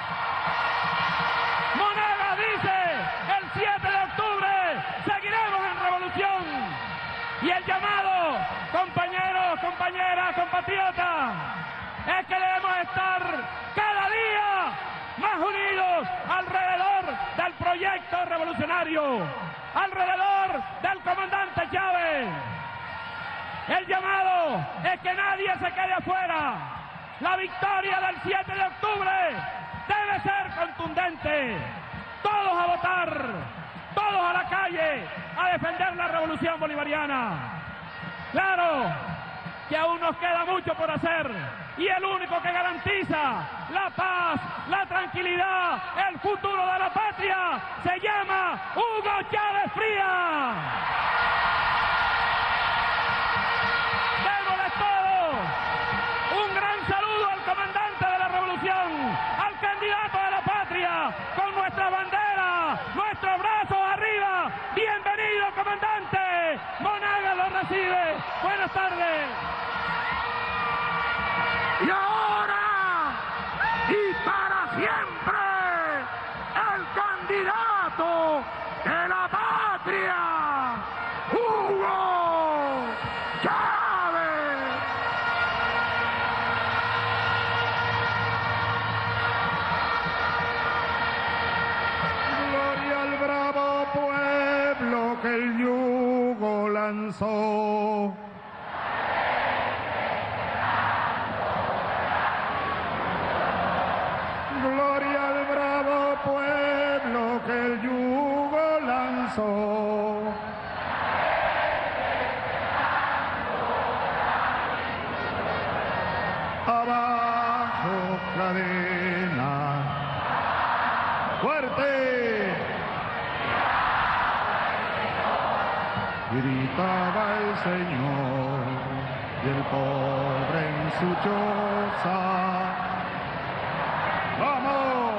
Monaga dice: el siete de octubre seguiremos en revolución. Y el llamado, compañeros, compañeras, compatriotas, es que debemos estar cada día más unidos alrededor del proyecto revolucionario, alrededor del comandante Chávez. El llamado es que nadie se quede afuera. La victoria del siete de octubre debe ser contundente. Todos a votar, todos a la calle a defender la revolución bolivariana. Claro que aún nos queda mucho por hacer y el único que garantiza la paz, la tranquilidad, el futuro de la patria se llama Hugo Chávez Frías. Démosle todo un gran saludo al comandante de la revolución, al candidato de la patria, con nuestra bandera, nuestros brazos arriba. Bienvenido, comandante. Monaga lo recibe. Buenas tardes. Y ahora, y para siempre, el candidato de la patria, Hugo Chávez. Gloria al bravo pueblo que el yugo lanzó. Gloria al bravo pueblo que el yugo lanzó. Abajo cadena, fuerte, gritaba el Señor y el pobre en su choza. ¡Vamos!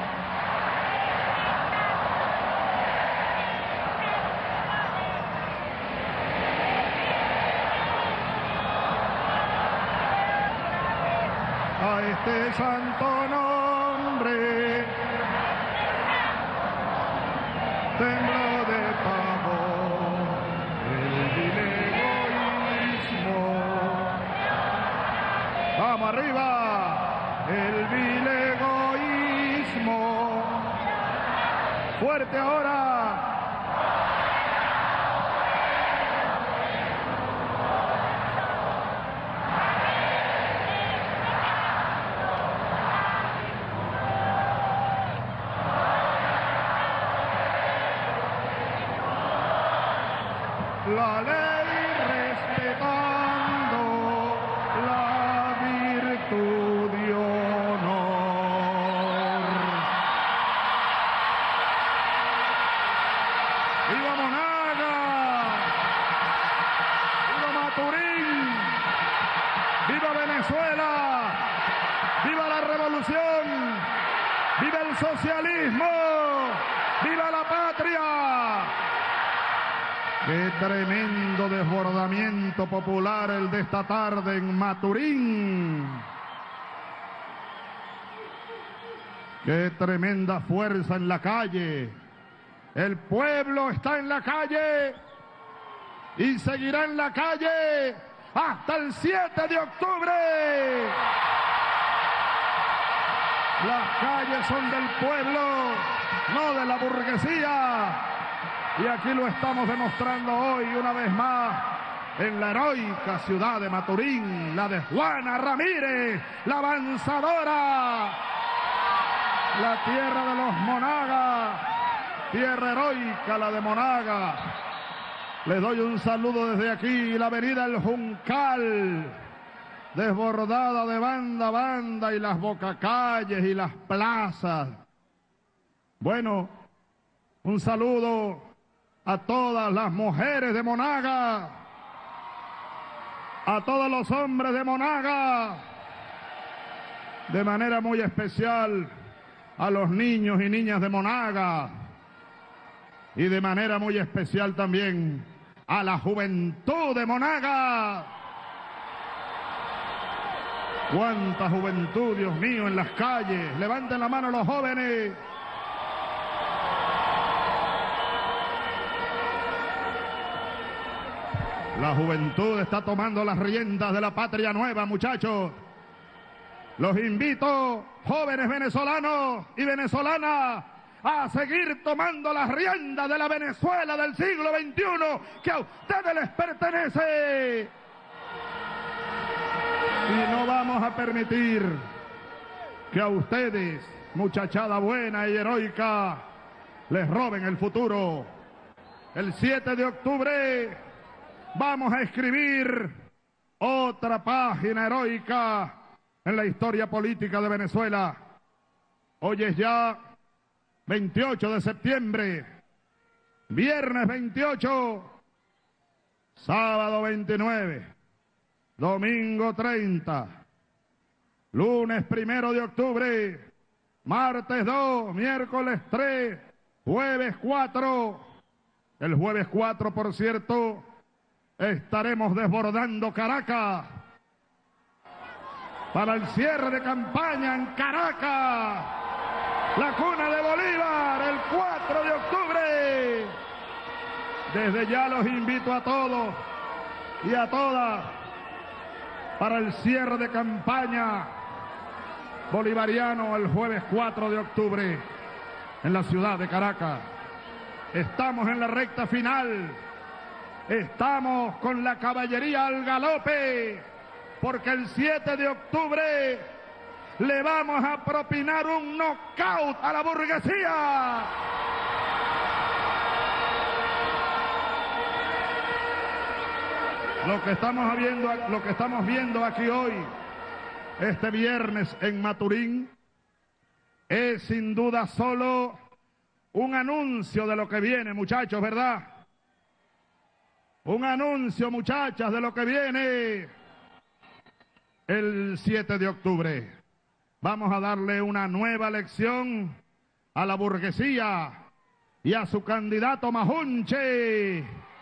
A este santo nombre tembló de pavor el vil egoísmo. ¡Vamos arriba! El vil egoísmo. Fuerte ahora. La ley respetando la virtud. Venezuela! ¡Viva la revolución! ¡Viva el socialismo! ¡Viva la patria! ¡Qué tremendo desbordamiento popular el de esta tarde en Maturín! ¡Qué tremenda fuerza en la calle! El pueblo está en la calle y seguirá en la calle hasta el siete de octubre. Las calles son del pueblo, no de la burguesía. Y aquí lo estamos demostrando hoy una vez más en la heroica ciudad de Maturín, la de Juana Ramírez, la avanzadora, la tierra de los Monagas, tierra heroica la de Monagas. Les doy un saludo desde aquí, la avenida El Juncal, desbordada de banda a banda, y las bocacalles y las plazas. Bueno, un saludo a todas las mujeres de Monagas, a todos los hombres de Monagas, de manera muy especial a los niños y niñas de Monagas, y de manera muy especial también a la juventud de Monagas. ¡Cuánta juventud, Dios mío, en las calles! Levanten la mano los jóvenes. La juventud está tomando las riendas de la patria nueva, muchachos. Los invito, jóvenes venezolanos y venezolanas, a seguir tomando las riendas de la Venezuela del siglo veintiuno que a ustedes les pertenece. Y no vamos a permitir que a ustedes, muchachada buena y heroica, les roben el futuro. El siete de octubre vamos a escribir otra página heroica en la historia política de Venezuela. Hoy es ya veintiocho de septiembre, viernes veintiocho, sábado veintinueve, domingo treinta, lunes primero de octubre, martes dos, miércoles tres, jueves cuatro. El jueves cuatro, por cierto, estaremos desbordando Caracas para el cierre de campaña en Caracas, la cuna de Bolívar, el cuatro de octubre. Desde ya los invito a todos y a todas para el cierre de campaña bolivariano el jueves cuatro de octubre en la ciudad de Caracas. Estamos en la recta final, estamos con la caballería al galope, porque el siete de octubre le vamos a propinar un knockout a la burguesía. Lo que estamos viendo, lo que estamos viendo aquí hoy, este viernes en Maturín, es sin duda solo un anuncio de lo que viene, muchachos, ¿verdad? Un anuncio, muchachas, de lo que viene el siete de octubre. Vamos a darle una nueva lección a la burguesía y a su candidato Majunche,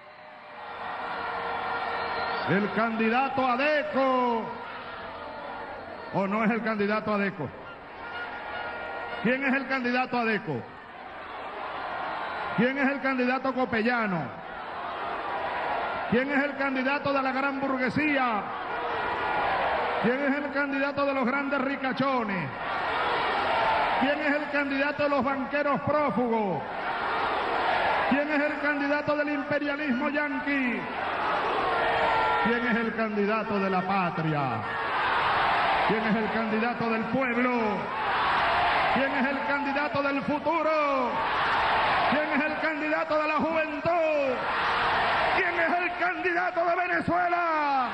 el candidato Adeco. ¿O no es el candidato Adeco? ¿Quién es el candidato Adeco? ¿Quién es el candidato Copellano? ¿Quién es el candidato de la gran burguesía? ¿Quién es el candidato de los grandes ricachones? ¿Quién es el candidato de los banqueros prófugos? ¿Quién es el candidato del imperialismo yanqui? ¿Quién es el candidato de la patria? ¿Quién es el candidato del pueblo? ¿Quién es el candidato del futuro? ¿Quién es el candidato de la juventud? ¿Quién es el candidato de Venezuela?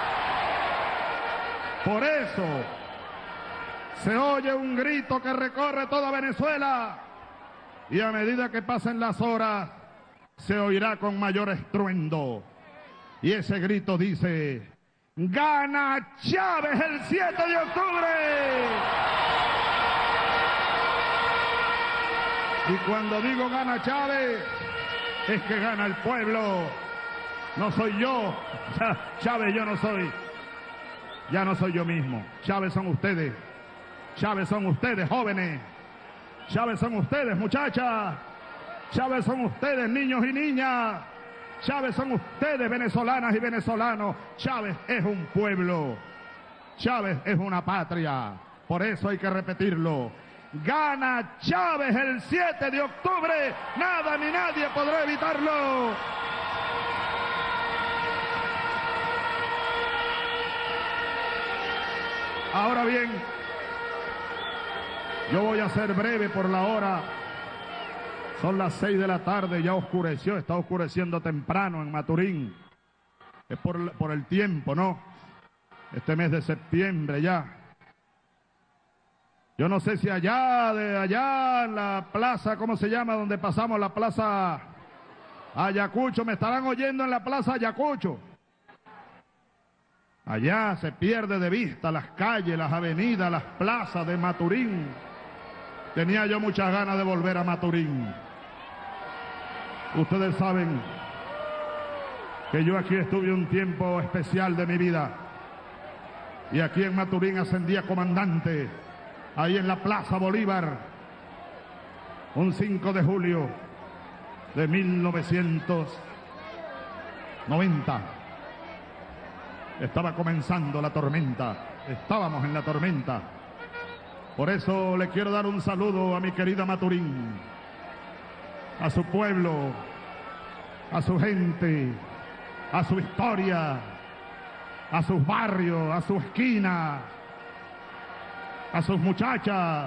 Por eso se oye un grito que recorre toda Venezuela, y a medida que pasen las horas se oirá con mayor estruendo. Y ese grito dice: Gana Chávez el siete de octubre. Y cuando digo gana Chávez, es que gana el pueblo. No soy yo. Chávez yo no soy. Ya no soy yo mismo. Chávez son ustedes. Chávez son ustedes, jóvenes. Chávez son ustedes, muchachas. Chávez son ustedes, niños y niñas. Chávez son ustedes, venezolanas y venezolanos. Chávez es un pueblo. Chávez es una patria. Por eso hay que repetirlo. Gana Chávez el siete de octubre. Nada ni nadie podrá evitarlo. Ahora bien, yo voy a ser breve por la hora. Son las seis de la tarde, ya oscureció, está oscureciendo temprano en Maturín. Es por, por el tiempo, ¿no? Este mes de septiembre ya. Yo no sé si allá, de allá, en la plaza, ¿cómo se llama? Donde pasamos, la plaza Ayacucho, me estarán oyendo en la plaza Ayacucho. Allá se pierde de vista las calles, las avenidas, las plazas de Maturín. Tenía yo muchas ganas de volver a Maturín. Ustedes saben que yo aquí estuve un tiempo especial de mi vida. Y aquí en Maturín ascendí a comandante, ahí en la Plaza Bolívar, un cinco de julio de mil novecientos noventa. Estaba comenzando la tormenta, estábamos en la tormenta. Por eso le quiero dar un saludo a mi querida Maturín, a su pueblo, a su gente, a su historia, a sus barrios, a su esquina, a sus muchachas,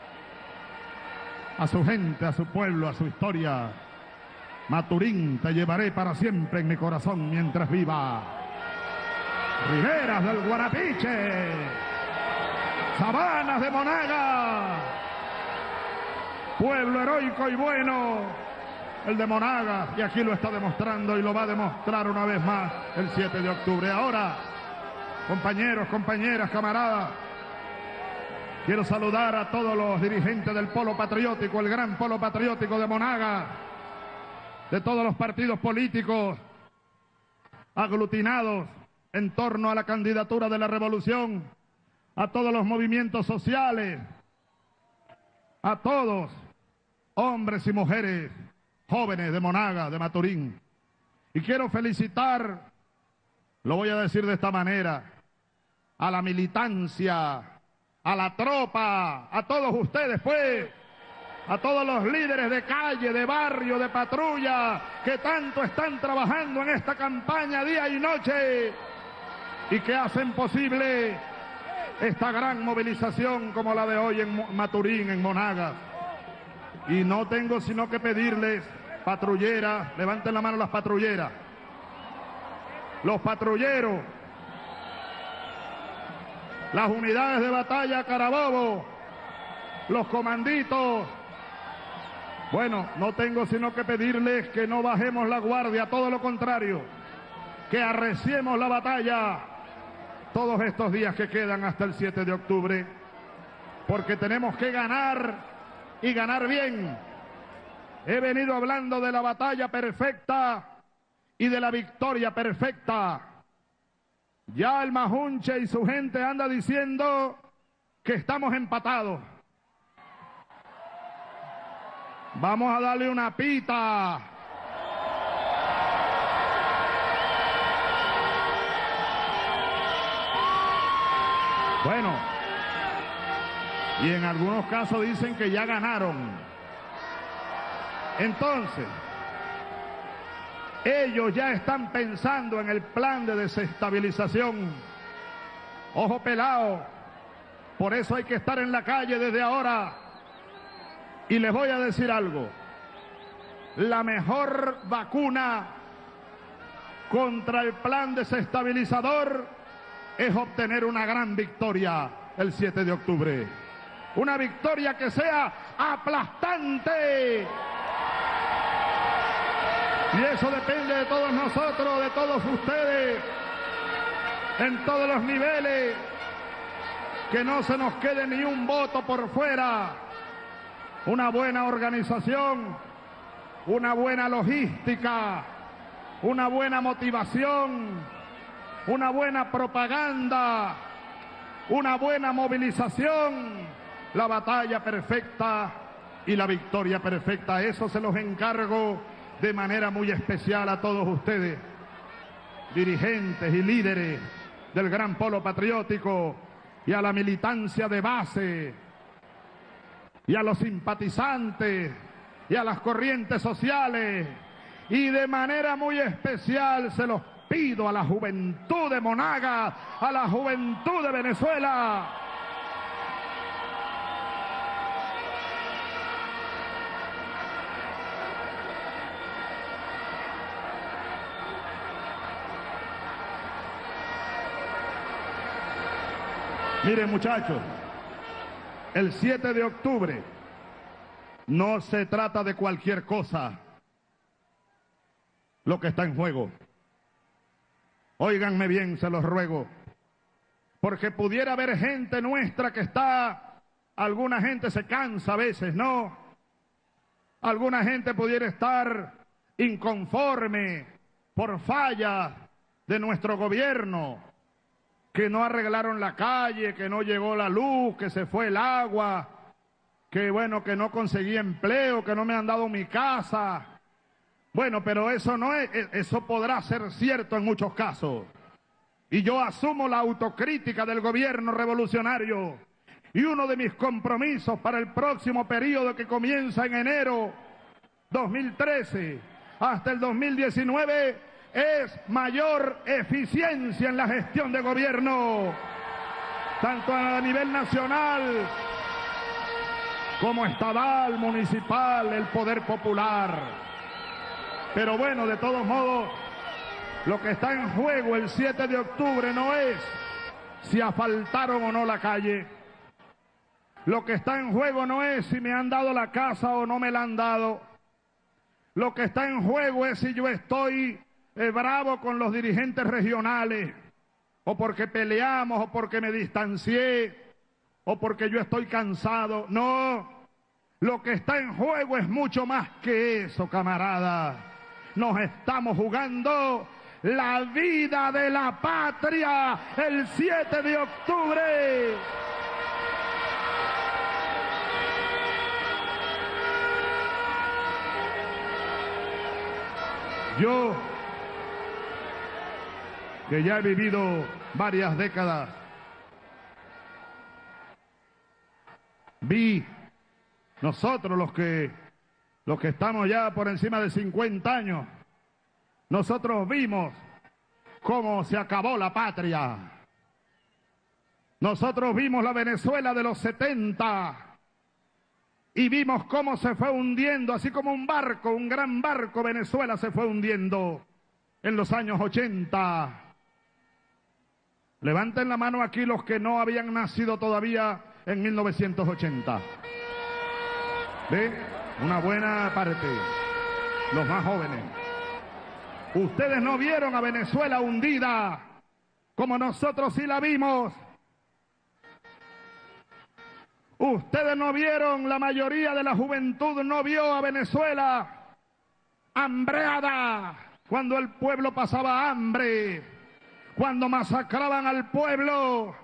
a su gente, a su pueblo, a su historia. Maturín, te llevaré para siempre en mi corazón mientras viva. Riberas del Guarapiche, sabanas de Monagas, pueblo heroico y bueno, el de Monagas, y aquí lo está demostrando y lo va a demostrar una vez más el siete de octubre. Ahora, compañeros, compañeras, camaradas, quiero saludar a todos los dirigentes del Polo Patriótico, el gran Polo Patriótico de Monagas, de todos los partidos políticos aglutinados en torno a la candidatura de la revolución, a todos los movimientos sociales, a todos, hombres y mujeres, jóvenes de Monagas, de Maturín. Y quiero felicitar, lo voy a decir de esta manera, a la militancia, a la tropa, a todos ustedes, pues, a todos los líderes de calle, de barrio, de patrulla, que tanto están trabajando en esta campaña día y noche, y que hacen posible esta gran movilización como la de hoy en Maturín, en Monagas. Y no tengo sino que pedirles, patrulleras, levanten la mano las patrulleras, los patrulleros, las unidades de batalla Carabobo, los comanditos. Bueno, no tengo sino que pedirles que no bajemos la guardia, todo lo contrario, que arreciemos la batalla todos estos días que quedan hasta el siete de octubre, porque tenemos que ganar y ganar bien. He venido hablando de la batalla perfecta y de la victoria perfecta. Ya el Majunche y su gente anda diciendo que estamos empatados. Vamos a darle una pita. Bueno, y en algunos casos dicen que ya ganaron. Entonces, ellos ya están pensando en el plan de desestabilización. Ojo pelado, por eso hay que estar en la calle desde ahora. Y les voy a decir algo, la mejor vacuna contra el plan desestabilizador es obtener una gran victoria el siete de octubre. Una victoria que sea aplastante. Y eso depende de todos nosotros, de todos ustedes. en todos los niveles, que no se nos quede ni un voto por fuera, una buena organización, una buena logística, una buena motivación, una buena propaganda, una buena movilización, la batalla perfecta y la victoria perfecta. Eso se los encargo de manera muy especial a todos ustedes, dirigentes y líderes del Gran Polo Patriótico, y a la militancia de base, y a los simpatizantes, y a las corrientes sociales, y de manera muy especial se los pido a la juventud de Monagas, a la juventud de Venezuela. Miren, muchachos, el siete de octubre no se trata de cualquier cosa lo que está en juego. Óiganme bien, se los ruego, porque pudiera haber gente nuestra que está, alguna gente se cansa a veces, ¿no? Alguna gente pudiera estar inconforme por fallas de nuestro gobierno, que no arreglaron la calle, que no llegó la luz, que se fue el agua, que bueno, que no conseguí empleo, que no me han dado mi casa. Bueno, pero eso no es, eso podrá ser cierto en muchos casos. Y yo asumo la autocrítica del gobierno revolucionario. Y uno de mis compromisos para el próximo periodo, que comienza en enero dos mil trece hasta el dos mil diecinueve, es mayor eficiencia en la gestión de gobierno, tanto a nivel nacional como estatal, municipal, el poder popular. Pero bueno, de todos modos, lo que está en juego el siete de octubre no es si asfaltaron o no la calle. Lo que está en juego no es si me han dado la casa o no me la han dado. Lo que está en juego es si yo estoy Eh, bravo con los dirigentes regionales, o porque peleamos, o porque me distancié, o porque yo estoy cansado. No, lo que está en juego es mucho más que eso, camarada. Nos estamos jugando la vida de la patria el siete de octubre. Yo, que ya he vivido varias décadas, vi, nosotros los que, los que estamos ya por encima de cincuenta años, nosotros vimos cómo se acabó la patria. Nosotros vimos la Venezuela de los setenta y vimos cómo se fue hundiendo, así como un barco, un gran barco, Venezuela se fue hundiendo en los años ochenta. Levanten la mano aquí los que no habían nacido todavía en mil novecientos ochenta. ¿Ve? Una buena parte. Los más jóvenes. Ustedes no vieron a Venezuela hundida como nosotros sí la vimos. Ustedes no vieron, la mayoría de la juventud no vio a Venezuela hambreada cuando el pueblo pasaba hambre, cuando masacraban al pueblo,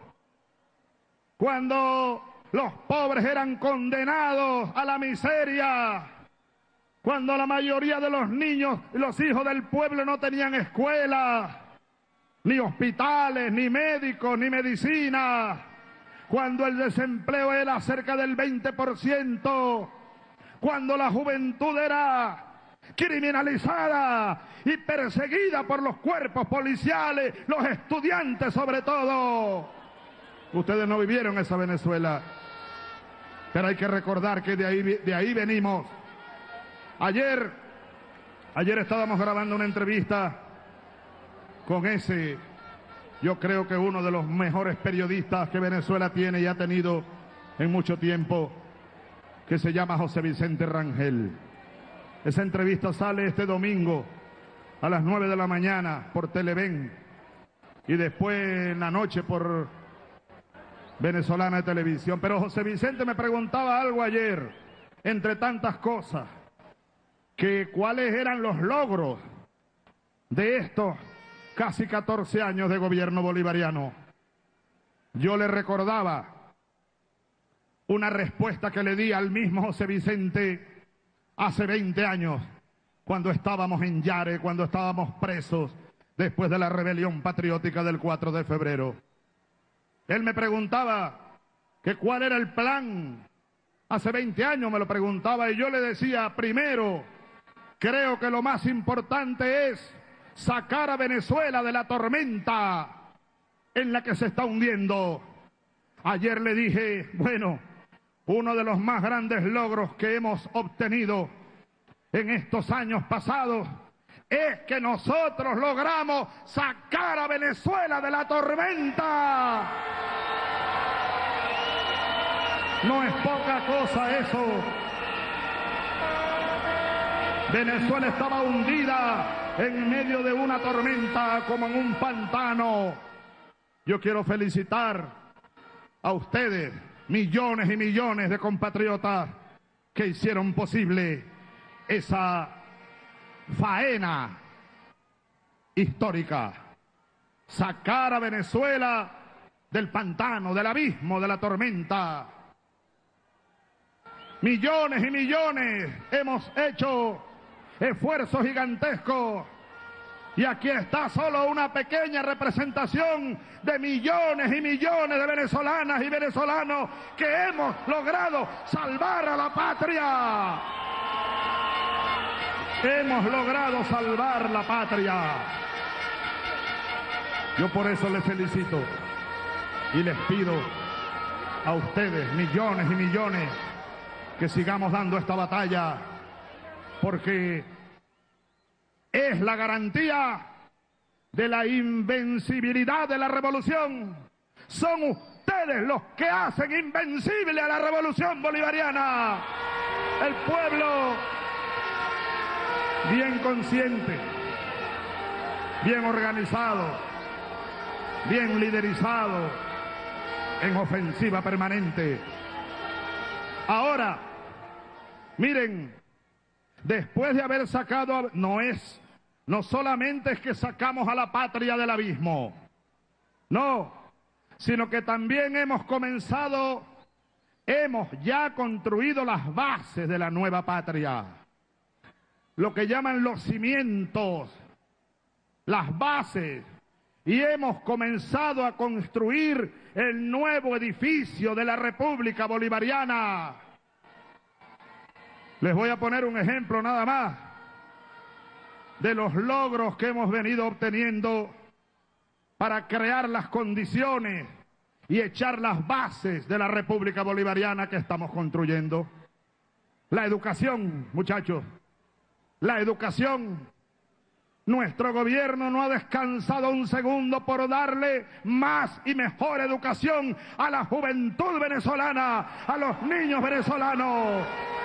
cuando los pobres eran condenados a la miseria, cuando la mayoría de los niños y los hijos del pueblo no tenían escuelas, ni hospitales, ni médicos, ni medicina, cuando el desempleo era cerca del veinte por ciento, cuando la juventud era criminalizada y perseguida por los cuerpos policiales, los estudiantes sobre todo. Ustedes no vivieron esa Venezuela, pero hay que recordar que de ahí, de ahí venimos. Ayer, ayer estábamos grabando una entrevista con ese, yo creo que uno de los mejores periodistas que Venezuela tiene y ha tenido en mucho tiempo, que se llama José Vicente Rangel. Esa entrevista sale este domingo a las nueve de la mañana por Televen y después en la noche por Venezolana de Televisión. Pero José Vicente me preguntaba algo ayer, entre tantas cosas, que cuáles eran los logros de estos casi catorce años de gobierno bolivariano. Yo le recordaba una respuesta que le di al mismo José Vicente hace veinte años, cuando estábamos en Yare, cuando estábamos presos después de la rebelión patriótica del cuatro de febrero. Él me preguntaba que cuál era el plan. Hace veinte años me lo preguntaba y yo le decía, primero, creo que lo más importante es sacar a Venezuela de la tormenta en la que se está hundiendo. Ayer le dije, bueno, uno de los más grandes logros que hemos obtenido en estos años pasados es que nosotros logramos sacar a Venezuela de la tormenta. No es poca cosa eso. Venezuela estaba hundida en medio de una tormenta como en un pantano. Yo quiero felicitar a ustedes, millones y millones de compatriotas que hicieron posible esa faena histórica. Sacar a Venezuela del pantano, del abismo, de la tormenta. Millones y millones hemos hecho esfuerzos gigantescos y aquí está solo una pequeña representación de millones y millones de venezolanas y venezolanos que hemos logrado salvar a la patria. Hemos logrado salvar la patria. Yo por eso les felicito y les pido a ustedes, millones y millones, que sigamos dando esta batalla, porque es la garantía de la invencibilidad de la revolución. Son ustedes los que hacen invencible a la revolución bolivariana. El pueblo, bien consciente, bien organizado, bien liderizado, en ofensiva permanente. Ahora, miren, después de haber sacado, a, no es, no solamente es que sacamos a la patria del abismo, no, sino que también hemos comenzado, hemos ya construido las bases de la nueva patria, lo que llaman los cimientos, las bases, y hemos comenzado a construir el nuevo edificio de la República Bolivariana. Les voy a poner un ejemplo nada más de los logros que hemos venido obteniendo para crear las condiciones y echar las bases de la República Bolivariana que estamos construyendo. La educación, muchachos, la educación. Nuestro gobierno no ha descansado un segundo por darle más y mejor educación a la juventud venezolana, a los niños venezolanos.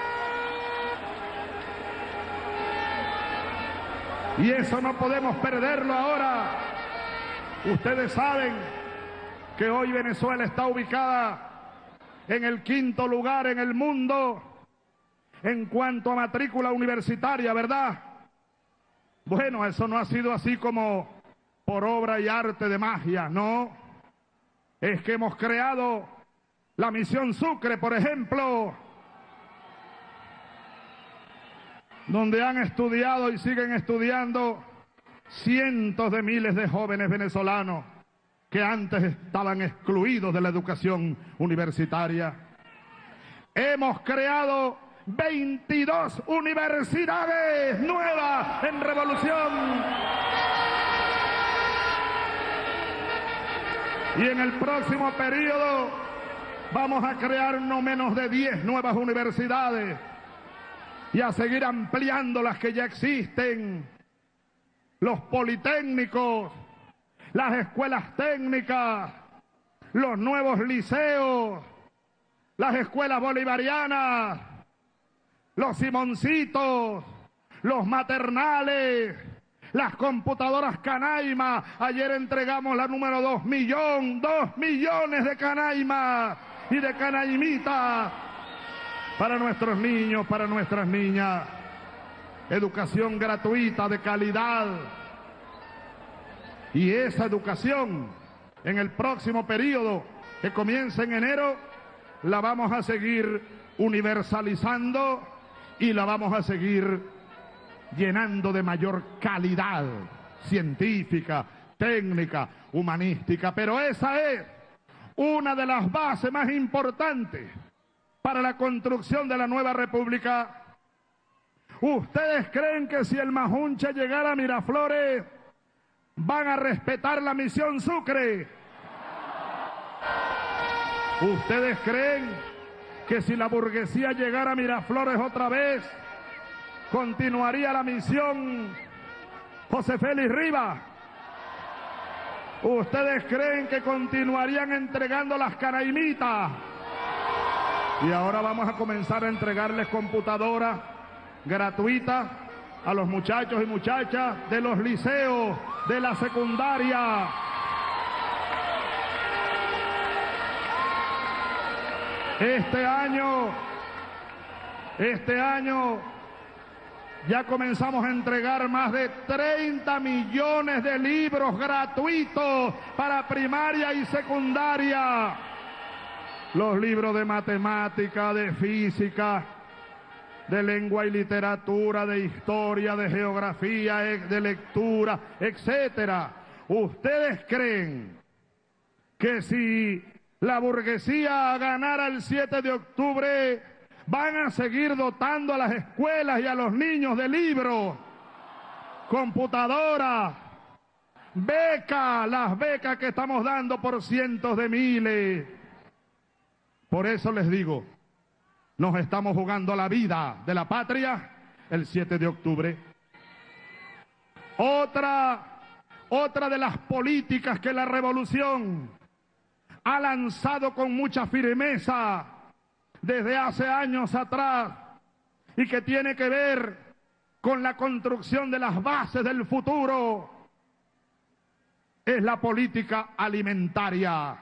Y eso no podemos perderlo ahora. Ustedes saben que hoy Venezuela está ubicada en el quinto lugar en el mundo en cuanto a matrícula universitaria, ¿verdad? Bueno, eso no ha sido así como por obra y arte de magia, no. Es que hemos creado la Misión Sucre, por ejemplo, donde han estudiado y siguen estudiando cientos de miles de jóvenes venezolanos que antes estaban excluidos de la educación universitaria. Hemos creado veintidós universidades nuevas en revolución. Y en el próximo periodo vamos a crear no menos de diez nuevas universidades y a seguir ampliando las que ya existen. Los politécnicos, las escuelas técnicas, los nuevos liceos, las escuelas bolivarianas, los Simoncitos, los maternales, las computadoras Canaima. Ayer entregamos la número dos millón, dos millones de Canaima y de Canaimita para nuestros niños, para nuestras niñas. Educación gratuita de calidad. Y esa educación en el próximo periodo que comienza en enero la vamos a seguir universalizando y la vamos a seguir llenando de mayor calidad científica, técnica, humanística. Pero esa es una de las bases más importantes para la construcción de la nueva república. ¿Ustedes creen que si el Majunche llegara a Miraflores van a respetar la misión Sucre? ¿Ustedes creen que si la burguesía llegara a Miraflores otra vez continuaría la misión José Félix Rivas? ¿Ustedes creen que continuarían entregando las canaimitas? Y ahora vamos a comenzar a entregarles computadoras gratuitas a los muchachos y muchachas de los liceos, de la secundaria. Este año, este año ya comenzamos a entregar más de treinta millones de libros gratuitos para primaria y secundaria. Los libros de matemática, de física, de lengua y literatura, de historia, de geografía, de lectura, etcétera. ¿Ustedes creen que si la burguesía ganara el siete de octubre van a seguir dotando a las escuelas y a los niños de libros, computadoras, becas, las becas que estamos dando por cientos de miles? Por eso les digo, nos estamos jugando la vida de la patria el siete de octubre. Otra, otra de las políticas que la revolución ha lanzado con mucha firmeza desde hace años atrás y que tiene que ver con la construcción de las bases del futuro es la política alimentaria.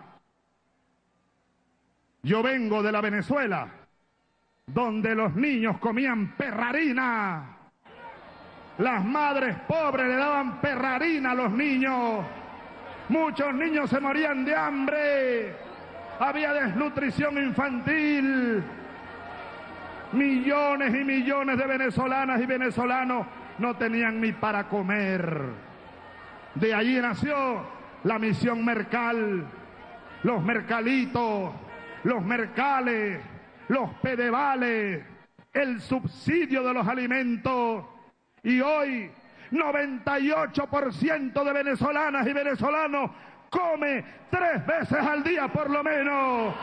Yo vengo de la Venezuela, donde los niños comían perrarina. Las madres pobres le daban perrarina a los niños. Muchos niños se morían de hambre. Había desnutrición infantil. Millones y millones de venezolanas y venezolanos no tenían ni para comer. De allí nació la misión Mercal, los mercalitos, los mercales, los pedevales, el subsidio de los alimentos. Y hoy noventa y ocho por ciento de venezolanas y venezolanos come tres veces al día por lo menos.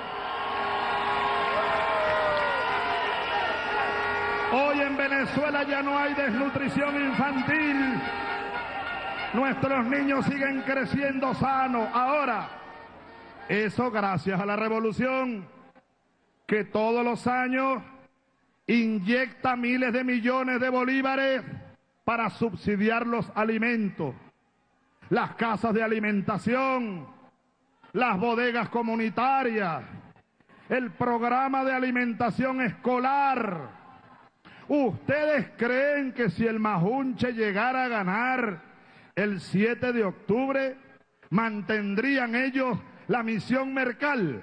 Hoy en Venezuela ya no hay desnutrición infantil. Nuestros niños siguen creciendo sanos. Ahora, eso gracias a la revolución, que todos los años inyecta miles de millones de bolívares para subsidiar los alimentos, las casas de alimentación, las bodegas comunitarias, el programa de alimentación escolar. ¿Ustedes creen que si el Majunche llegara a ganar el siete de octubre, mantendrían ellos la misión Mercal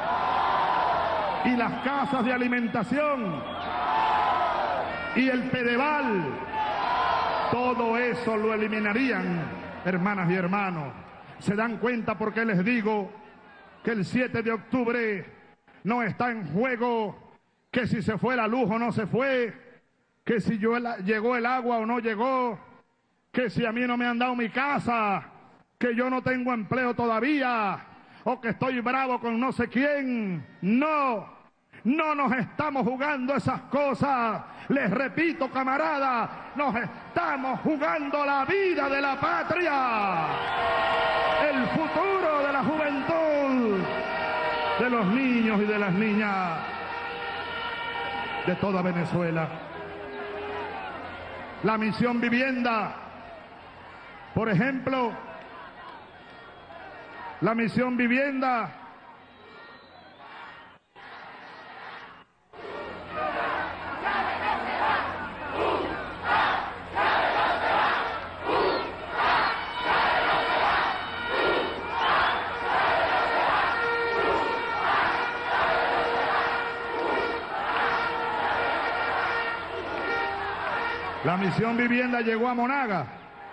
y las casas de alimentación y el Pedeval? Todo eso lo eliminarían, hermanas y hermanos. ¿Se dan cuenta por qué les digo que el siete de octubre no está en juego que si se fue la luz o no se fue, que si yo el, llegó el agua o no llegó, que si a mí no me han dado mi casa, que yo no tengo empleo todavía, o que estoy bravo con no sé quién? No, no nos estamos jugando esas cosas. Les repito, camarada, nos estamos jugando la vida de la patria, el futuro de la juventud, de los niños y de las niñas de toda Venezuela. La misión vivienda Por ejemplo, la Misión Vivienda La Misión Vivienda llegó a Monagas.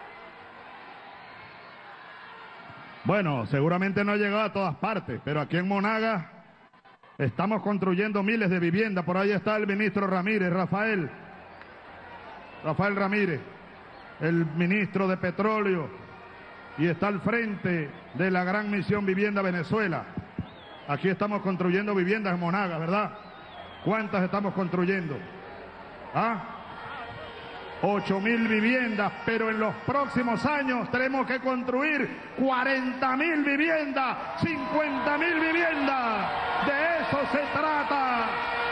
Bueno, seguramente no ha llegado a todas partes, pero aquí en Monagas estamos construyendo miles de viviendas. Por ahí está el ministro Ramírez, Rafael. Rafael Ramírez, el ministro de Petróleo, y está al frente de la Gran Misión Vivienda Venezuela. Aquí estamos construyendo viviendas en Monagas, ¿verdad? ¿Cuántas estamos construyendo? ¿Ah? ocho mil viviendas, pero en los próximos años tenemos que construir cuarenta mil viviendas, cincuenta mil viviendas. De eso se trata.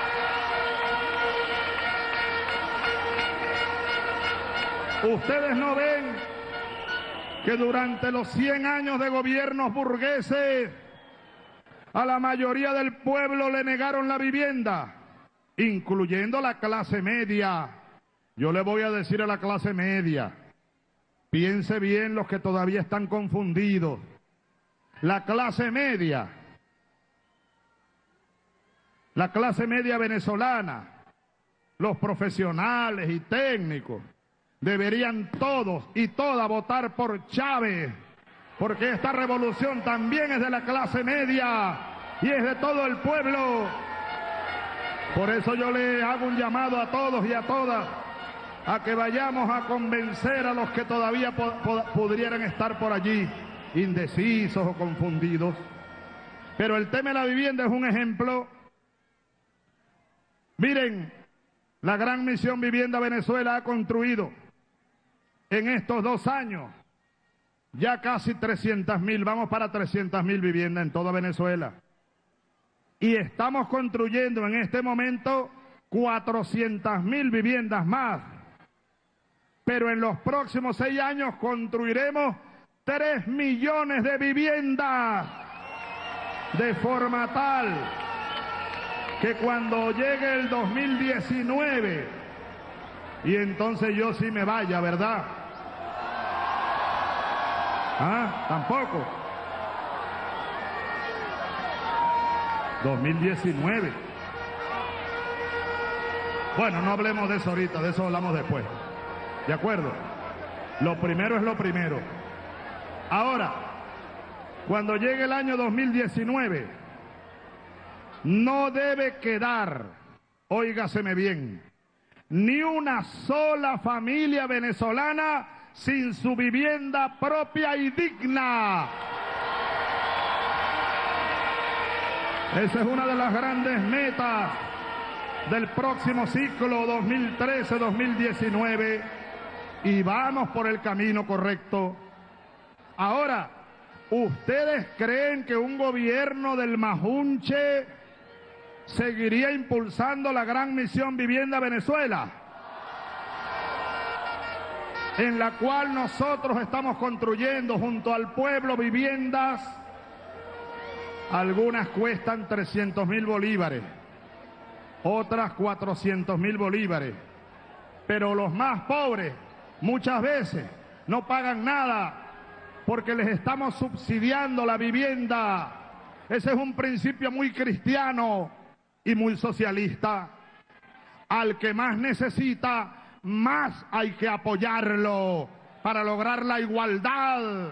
Ustedes no ven que durante los cien años de gobiernos burgueses a la mayoría del pueblo le negaron la vivienda, incluyendo la clase media. Yo le voy a decir a la clase media, piense bien los que todavía están confundidos. La clase media, la clase media venezolana, los profesionales y técnicos, deberían todos y todas votar por Chávez, porque esta revolución también es de la clase media y es de todo el pueblo. Por eso yo le hago un llamado a todos y a todas a que vayamos a convencer a los que todavía po po pudieran estar por allí, indecisos o confundidos. Pero el tema de la vivienda es un ejemplo. Miren, la Gran Misión Vivienda Venezuela ha construido en estos dos años ya casi trescientas mil, vamos para trescientas mil viviendas en toda Venezuela. Y estamos construyendo en este momento cuatrocientas mil viviendas más. Pero en los próximos seis años construiremos tres millones de viviendas, de forma tal que cuando llegue el dos mil diecinueve, y entonces yo sí me vaya, ¿verdad? Ah, tampoco. dos mil diecinueve. Bueno, no hablemos de eso ahorita, de eso hablamos después. ¿De acuerdo? Lo primero es lo primero. Ahora, cuando llegue el año dos mil diecinueve, no debe quedar, óigaseme bien, ni una sola familia venezolana sin su vivienda propia y digna. Esa es una de las grandes metas del próximo ciclo dos mil trece dos mil diecinueve. Y vamos por el camino correcto. Ahora, ¿ustedes creen que un gobierno del Majunche seguiría impulsando la Gran Misión Vivienda Venezuela? En la cual nosotros estamos construyendo junto al pueblo viviendas. Algunas cuestan trescientos mil bolívares, otras cuatrocientos mil bolívares. Pero los más pobres muchas veces no pagan nada porque les estamos subsidiando la vivienda. Ese es un principio muy cristiano y muy socialista. Al que más necesita, más hay que apoyarlo para lograr la igualdad,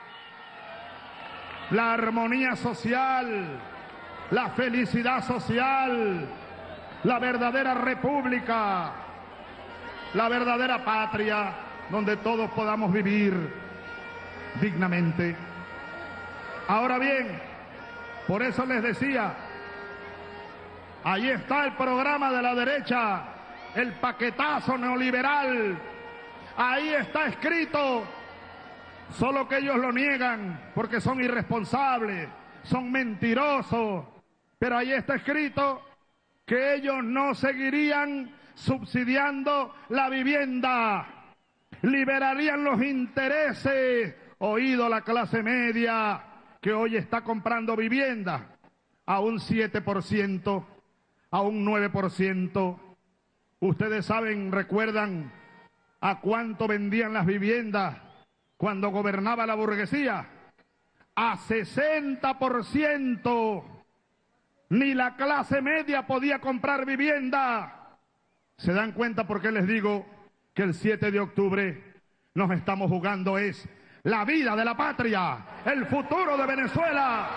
la armonía social, la felicidad social, la verdadera república, la verdadera patria, donde todos podamos vivir dignamente. Ahora bien, por eso les decía, ahí está el programa de la derecha, el paquetazo neoliberal, ahí está escrito, solo que ellos lo niegan porque son irresponsables, son mentirosos, pero ahí está escrito que ellos no seguirían subsidiando la vivienda. liberarían los intereses, oído la clase media que hoy está comprando vivienda a un siete por ciento, a un nueve por ciento. Ustedes saben, recuerdan a cuánto vendían las viviendas cuando gobernaba la burguesía. A sesenta por ciento. Ni la clase media podía comprar vivienda. ¿Se dan cuenta por qué les digo que el siete de octubre nos estamos jugando es la vida de la patria, el futuro de Venezuela?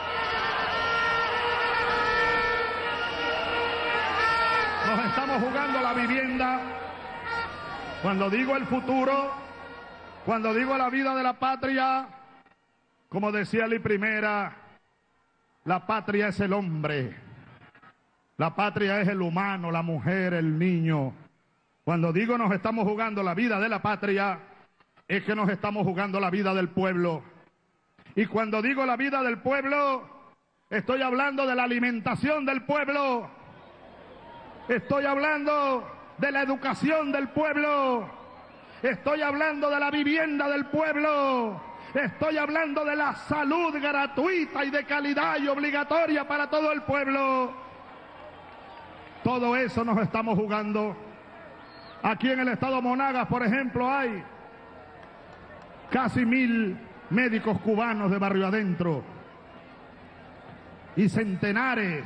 Nos estamos jugando la vivienda. Cuando digo el futuro, cuando digo la vida de la patria, como decía Li Primera, la patria es el hombre, la patria es el humano, la mujer, el niño. Cuando digo nos estamos jugando la vida de la patria, es que nos estamos jugando la vida del pueblo. Y cuando digo la vida del pueblo, estoy hablando de la alimentación del pueblo, estoy hablando de la educación del pueblo, estoy hablando de la vivienda del pueblo, estoy hablando de la salud gratuita y de calidad y obligatoria para todo el pueblo. Todo eso nos estamos jugando. Aquí en el estado Monagas, por ejemplo, hay casi mil médicos cubanos de barrio adentro y centenares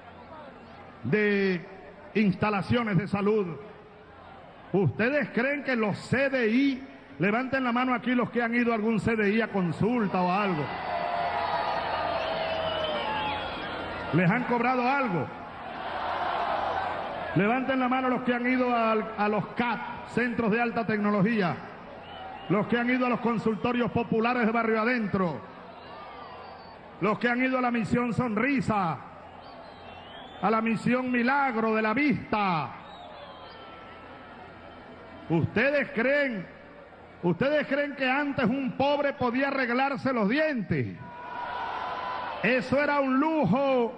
de instalaciones de salud. ¿Ustedes creen que los C D I, levanten la mano aquí los que han ido a algún C D I a consulta o algo, les han cobrado algo? Levanten la mano los que han ido a, a los C A T, Centros de Alta Tecnología, los que han ido a los consultorios populares de barrio adentro, los que han ido a la misión Sonrisa, a la misión Milagro de la Vista. ¿Ustedes creen, ustedes creen que antes un pobre podía arreglarse los dientes? Eso era un lujo.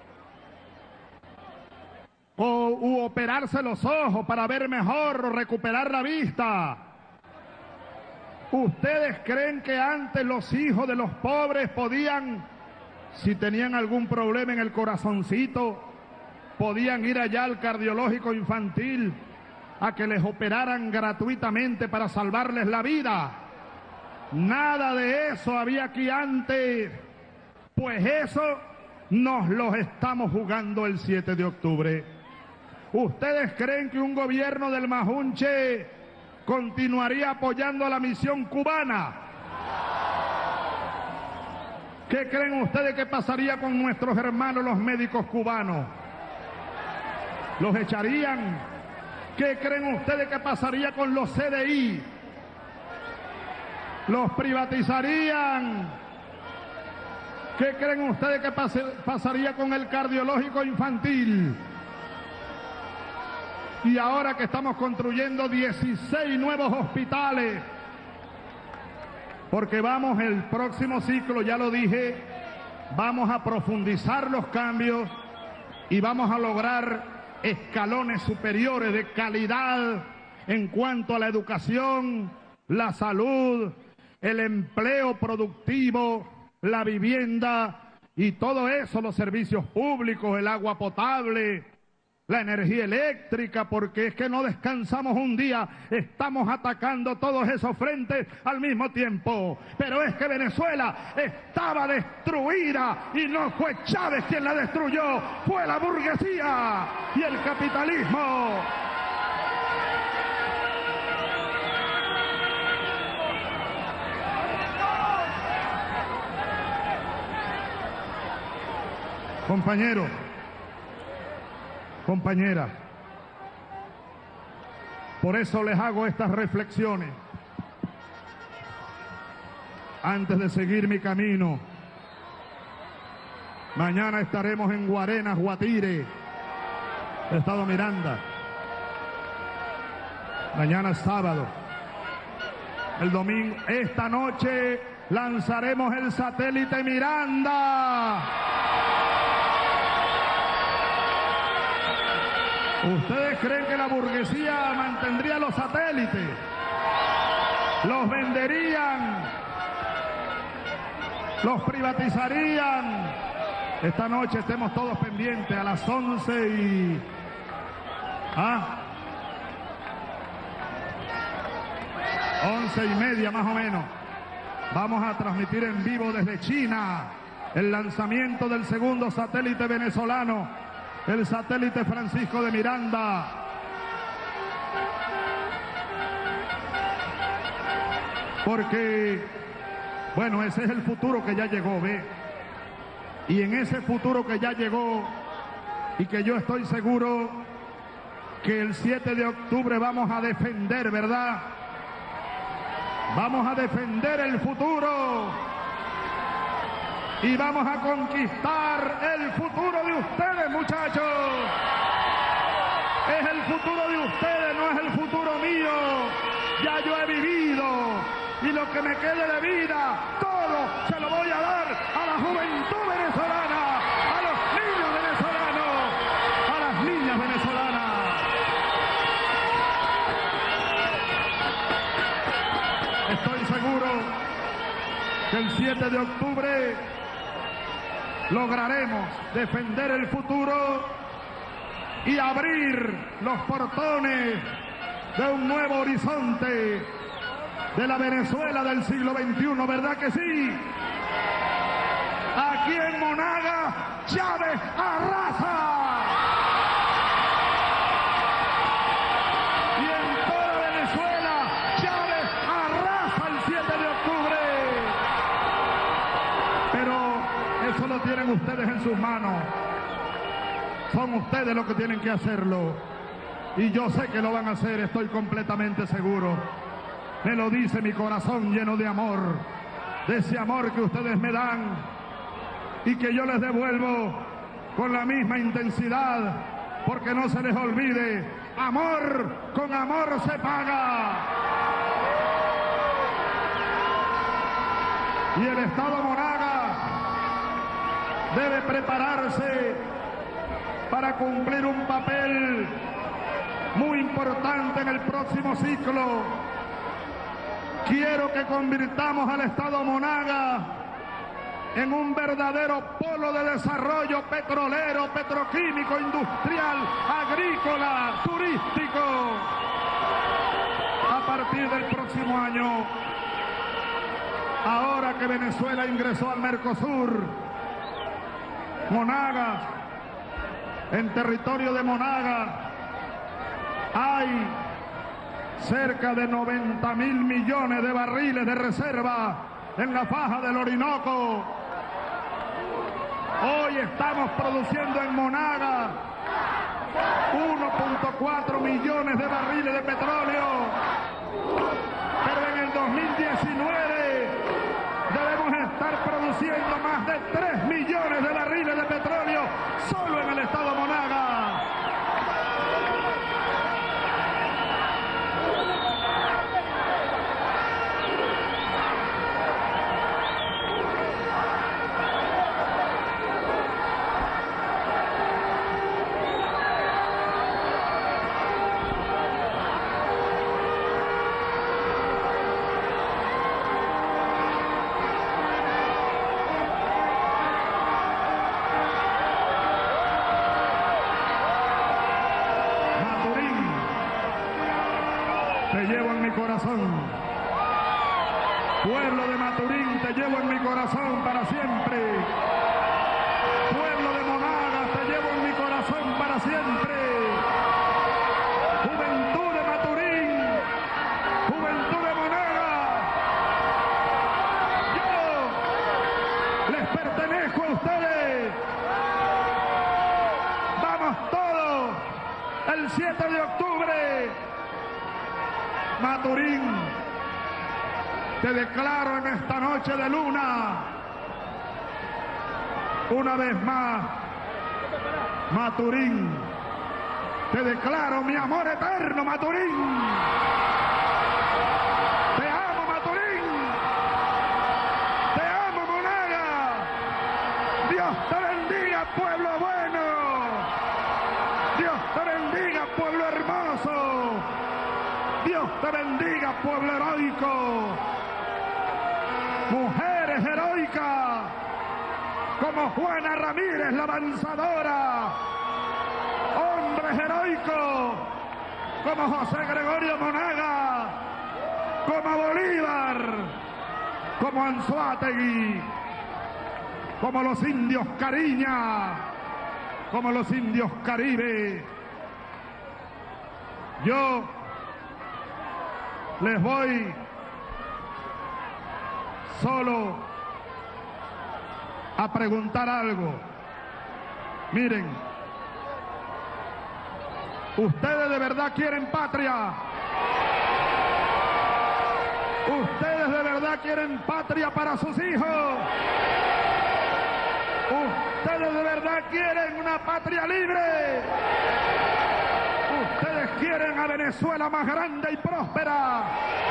O u operarse los ojos para ver mejor o recuperar la vista. ¿Ustedes creen que antes los hijos de los pobres podían, si tenían algún problema en el corazoncito, podían ir allá al cardiológico infantil a que les operaran gratuitamente para salvarles la vida? Nada de eso había aquí antes. Pues eso nos lo estamos jugando el siete de octubre. ¿Ustedes creen que un gobierno del Majunche continuaría apoyando a la misión cubana? ¿Qué creen ustedes que pasaría con nuestros hermanos los médicos cubanos? ¿Los echarían? ¿Qué creen ustedes que pasaría con los C D I? ¿Los privatizarían? ¿Qué creen ustedes que pase, pasaría con el cardiológico infantil? Y ahora que estamos construyendo dieciséis nuevos hospitales, porque vamos el próximo ciclo, ya lo dije, vamos a profundizar los cambios y vamos a lograr escalones superiores de calidad en cuanto a la educación, la salud, el empleo productivo, la vivienda y todo eso, los servicios públicos, el agua potable, la energía eléctrica, porque es que no descansamos un día, estamos atacando todos esos frentes al mismo tiempo. Pero es que Venezuela estaba destruida y no fue Chávez quien la destruyó, fue la burguesía y el capitalismo. Compañeros, compañeras, por eso les hago estas reflexiones antes de seguir mi camino. Mañana estaremos en Guarenas, Guatire, Estado Miranda. Mañana es sábado. El domingo, esta noche lanzaremos el satélite Miranda. ¿Ustedes creen que la burguesía mantendría los satélites? los venderían, los privatizarían. Esta noche estemos todos pendientes a las once y... ¿Ah? Once y media más o menos. Vamos a transmitir en vivo desde China el lanzamiento del segundo satélite venezolano, el satélite Francisco de Miranda. Porque, bueno, ese es el futuro que ya llegó, ¿ve? Y en ese futuro que ya llegó y que yo estoy seguro que el siete de octubre vamos a defender, ¿verdad? Vamos a defender el futuro y vamos a conquistar el futuro de ustedes, muchachos. Es el futuro de ustedes, no es el futuro mío. Ya yo he vivido y lo que me quede de vida, todo se lo voy a dar a la juventud venezolana, a los niños venezolanos, a las niñas venezolanas. Estoy seguro que el siete de octubre lograremos defender el futuro y abrir los portones de un nuevo horizonte de la Venezuela del siglo veintiuno, ¿verdad que sí? Aquí en Monagas, Chávez arrasa. Y en toda Venezuela, Chávez arrasa el siete de octubre. Pero eso lo tienen ustedes en sus manos. Son ustedes los que tienen que hacerlo. Y yo sé que lo van a hacer, estoy completamente seguro. Me lo dice mi corazón lleno de amor, de ese amor que ustedes me dan y que yo les devuelvo con la misma intensidad, porque no se les olvide, amor con amor se paga. Y el Estado Monagas debe prepararse para cumplir un papel muy importante en el próximo ciclo. Quiero que convirtamos al Estado Monagas en un verdadero polo de desarrollo petrolero, petroquímico, industrial, agrícola, turístico. A partir del próximo año, ahora que Venezuela ingresó al Mercosur, Monagas, en territorio de Monagas, hay cerca de noventa mil millones de barriles de reserva en la faja del Orinoco. Hoy estamos produciendo en Monagas uno punto cuatro millones de barriles de petróleo, pero en el dos mil diecinueve debemos estar produciendo más de tres millones de barriles de petróleo solo en el Estado Monagas. Te llevo en mi corazón. Pueblo de Maturín, te llevo en mi corazón para siempre. Pueblo de Monagas, te llevo en mi corazón para siempre. Juventud de Maturín, juventud de Monagas, yo les pertenezco a ustedes. Vamos todos el siete de octubre. Maturín, te declaro en esta noche de luna, una vez más, Maturín, te declaro mi amor eterno, Maturín. Te amo, Maturín. Te amo, Monagas. Dios te bendiga, pueblo bueno. Dios te bendiga, pueblo hermoso. Dios te bendiga, pueblo heroico, mujeres heroicas, como Juana Ramírez, la avanzadora, hombres heroicos, como José Gregorio Monagas, como Bolívar, como Anzoátegui, como los indios Cariña, como los indios Caribe. Yo les voy solo a preguntar algo. Miren, ¿ustedes de verdad quieren patria? ¿Ustedes de verdad quieren patria para sus hijos? ¿Ustedes de verdad quieren una patria libre? ¿Ustedes quieren a Venezuela más grande y próspera?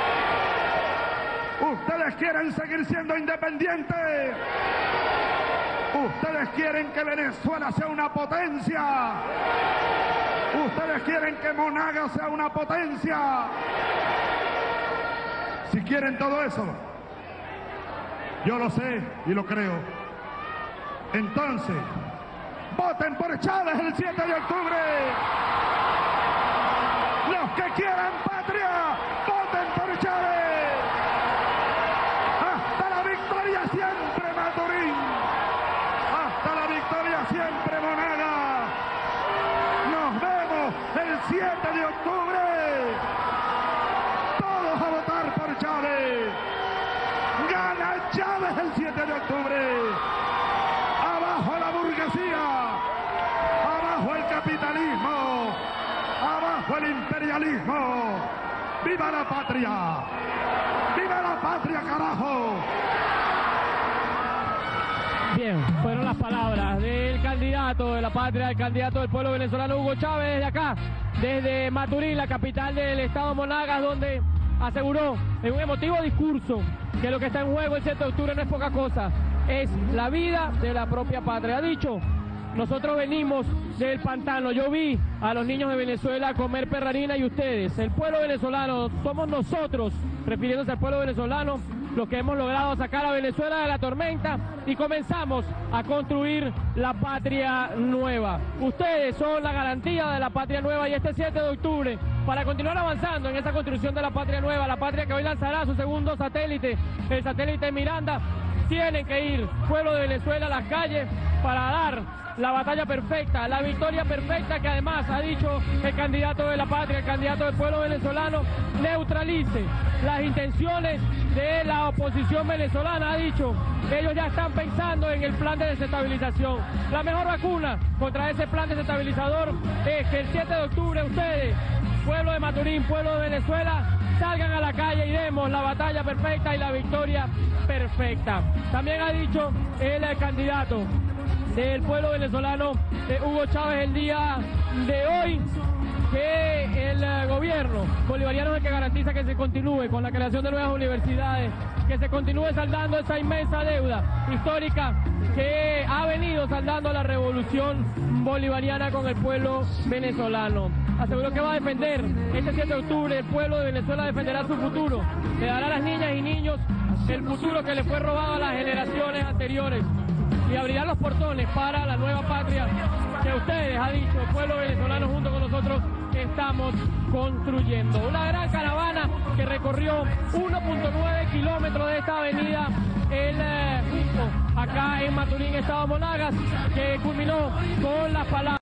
¿Ustedes quieren seguir siendo independientes? ¿Ustedes quieren que Venezuela sea una potencia? ¿Ustedes quieren que Monagas sea una potencia? Si quieren todo eso, yo lo sé y lo creo. Entonces, voten por Chávez el siete de octubre. Los que quieran patria, voten por Chávez. Hasta la victoria siempre, Maturín. Hasta la victoria siempre, Monagas. Nos vemos el siete de octubre. Todos a votar por Chávez. Gana Chávez el siete de octubre. Abajo la burguesía. Abajo el capitalismo. Abajo el imperialismo. ¡Viva la patria! ¡Viva la patria, carajo! Bien, fueron las palabras del candidato de la patria, el candidato del pueblo venezolano Hugo Chávez, desde acá, desde Maturín, la capital del estado Monagas, donde aseguró en un emotivo discurso que lo que está en juego el siete de octubre no es poca cosa, es la vida de la propia patria. Ha dicho: nosotros venimos del pantano, yo vi a los niños de Venezuela comer perrarina y ustedes, el pueblo venezolano, somos nosotros, refiriéndose al pueblo venezolano, los que hemos logrado sacar a Venezuela de la tormenta y comenzamos a construir la patria nueva. Ustedes son la garantía de la patria nueva y este siete de octubre, para continuar avanzando en esa construcción de la patria nueva, la patria que hoy lanzará su segundo satélite, el satélite Miranda, tienen que ir, pueblo de Venezuela, a las calles para dar la batalla perfecta, la victoria perfecta que además ha dicho el candidato de la patria, el candidato del pueblo venezolano, neutralice las intenciones de la oposición venezolana. Ha dicho que ellos ya están pensando en el plan de desestabilización. La mejor vacuna contra ese plan desestabilizador es que el siete de octubre ustedes, pueblo de Maturín, pueblo de Venezuela, salgan a la calle y demos la batalla perfecta y la victoria perfecta. También ha dicho el candidato del pueblo venezolano, de Hugo Chávez, el día de hoy, que el gobierno bolivariano es el que garantiza que se continúe con la creación de nuevas universidades, que se continúe saldando esa inmensa deuda histórica que ha venido saldando la revolución bolivariana con el pueblo venezolano. Aseguró que va a defender este siete de octubre, el pueblo de Venezuela defenderá su futuro, le dará a las niñas y niños el futuro que le fue robado a las generaciones anteriores y abrirá los portones para la nueva patria que ustedes, ha dicho el pueblo venezolano, junto con nosotros estamos construyendo. Una gran caravana que recorrió uno punto nueve kilómetros de esta avenida el eh, acá en Maturín, estado Monagas, que culminó con las palabras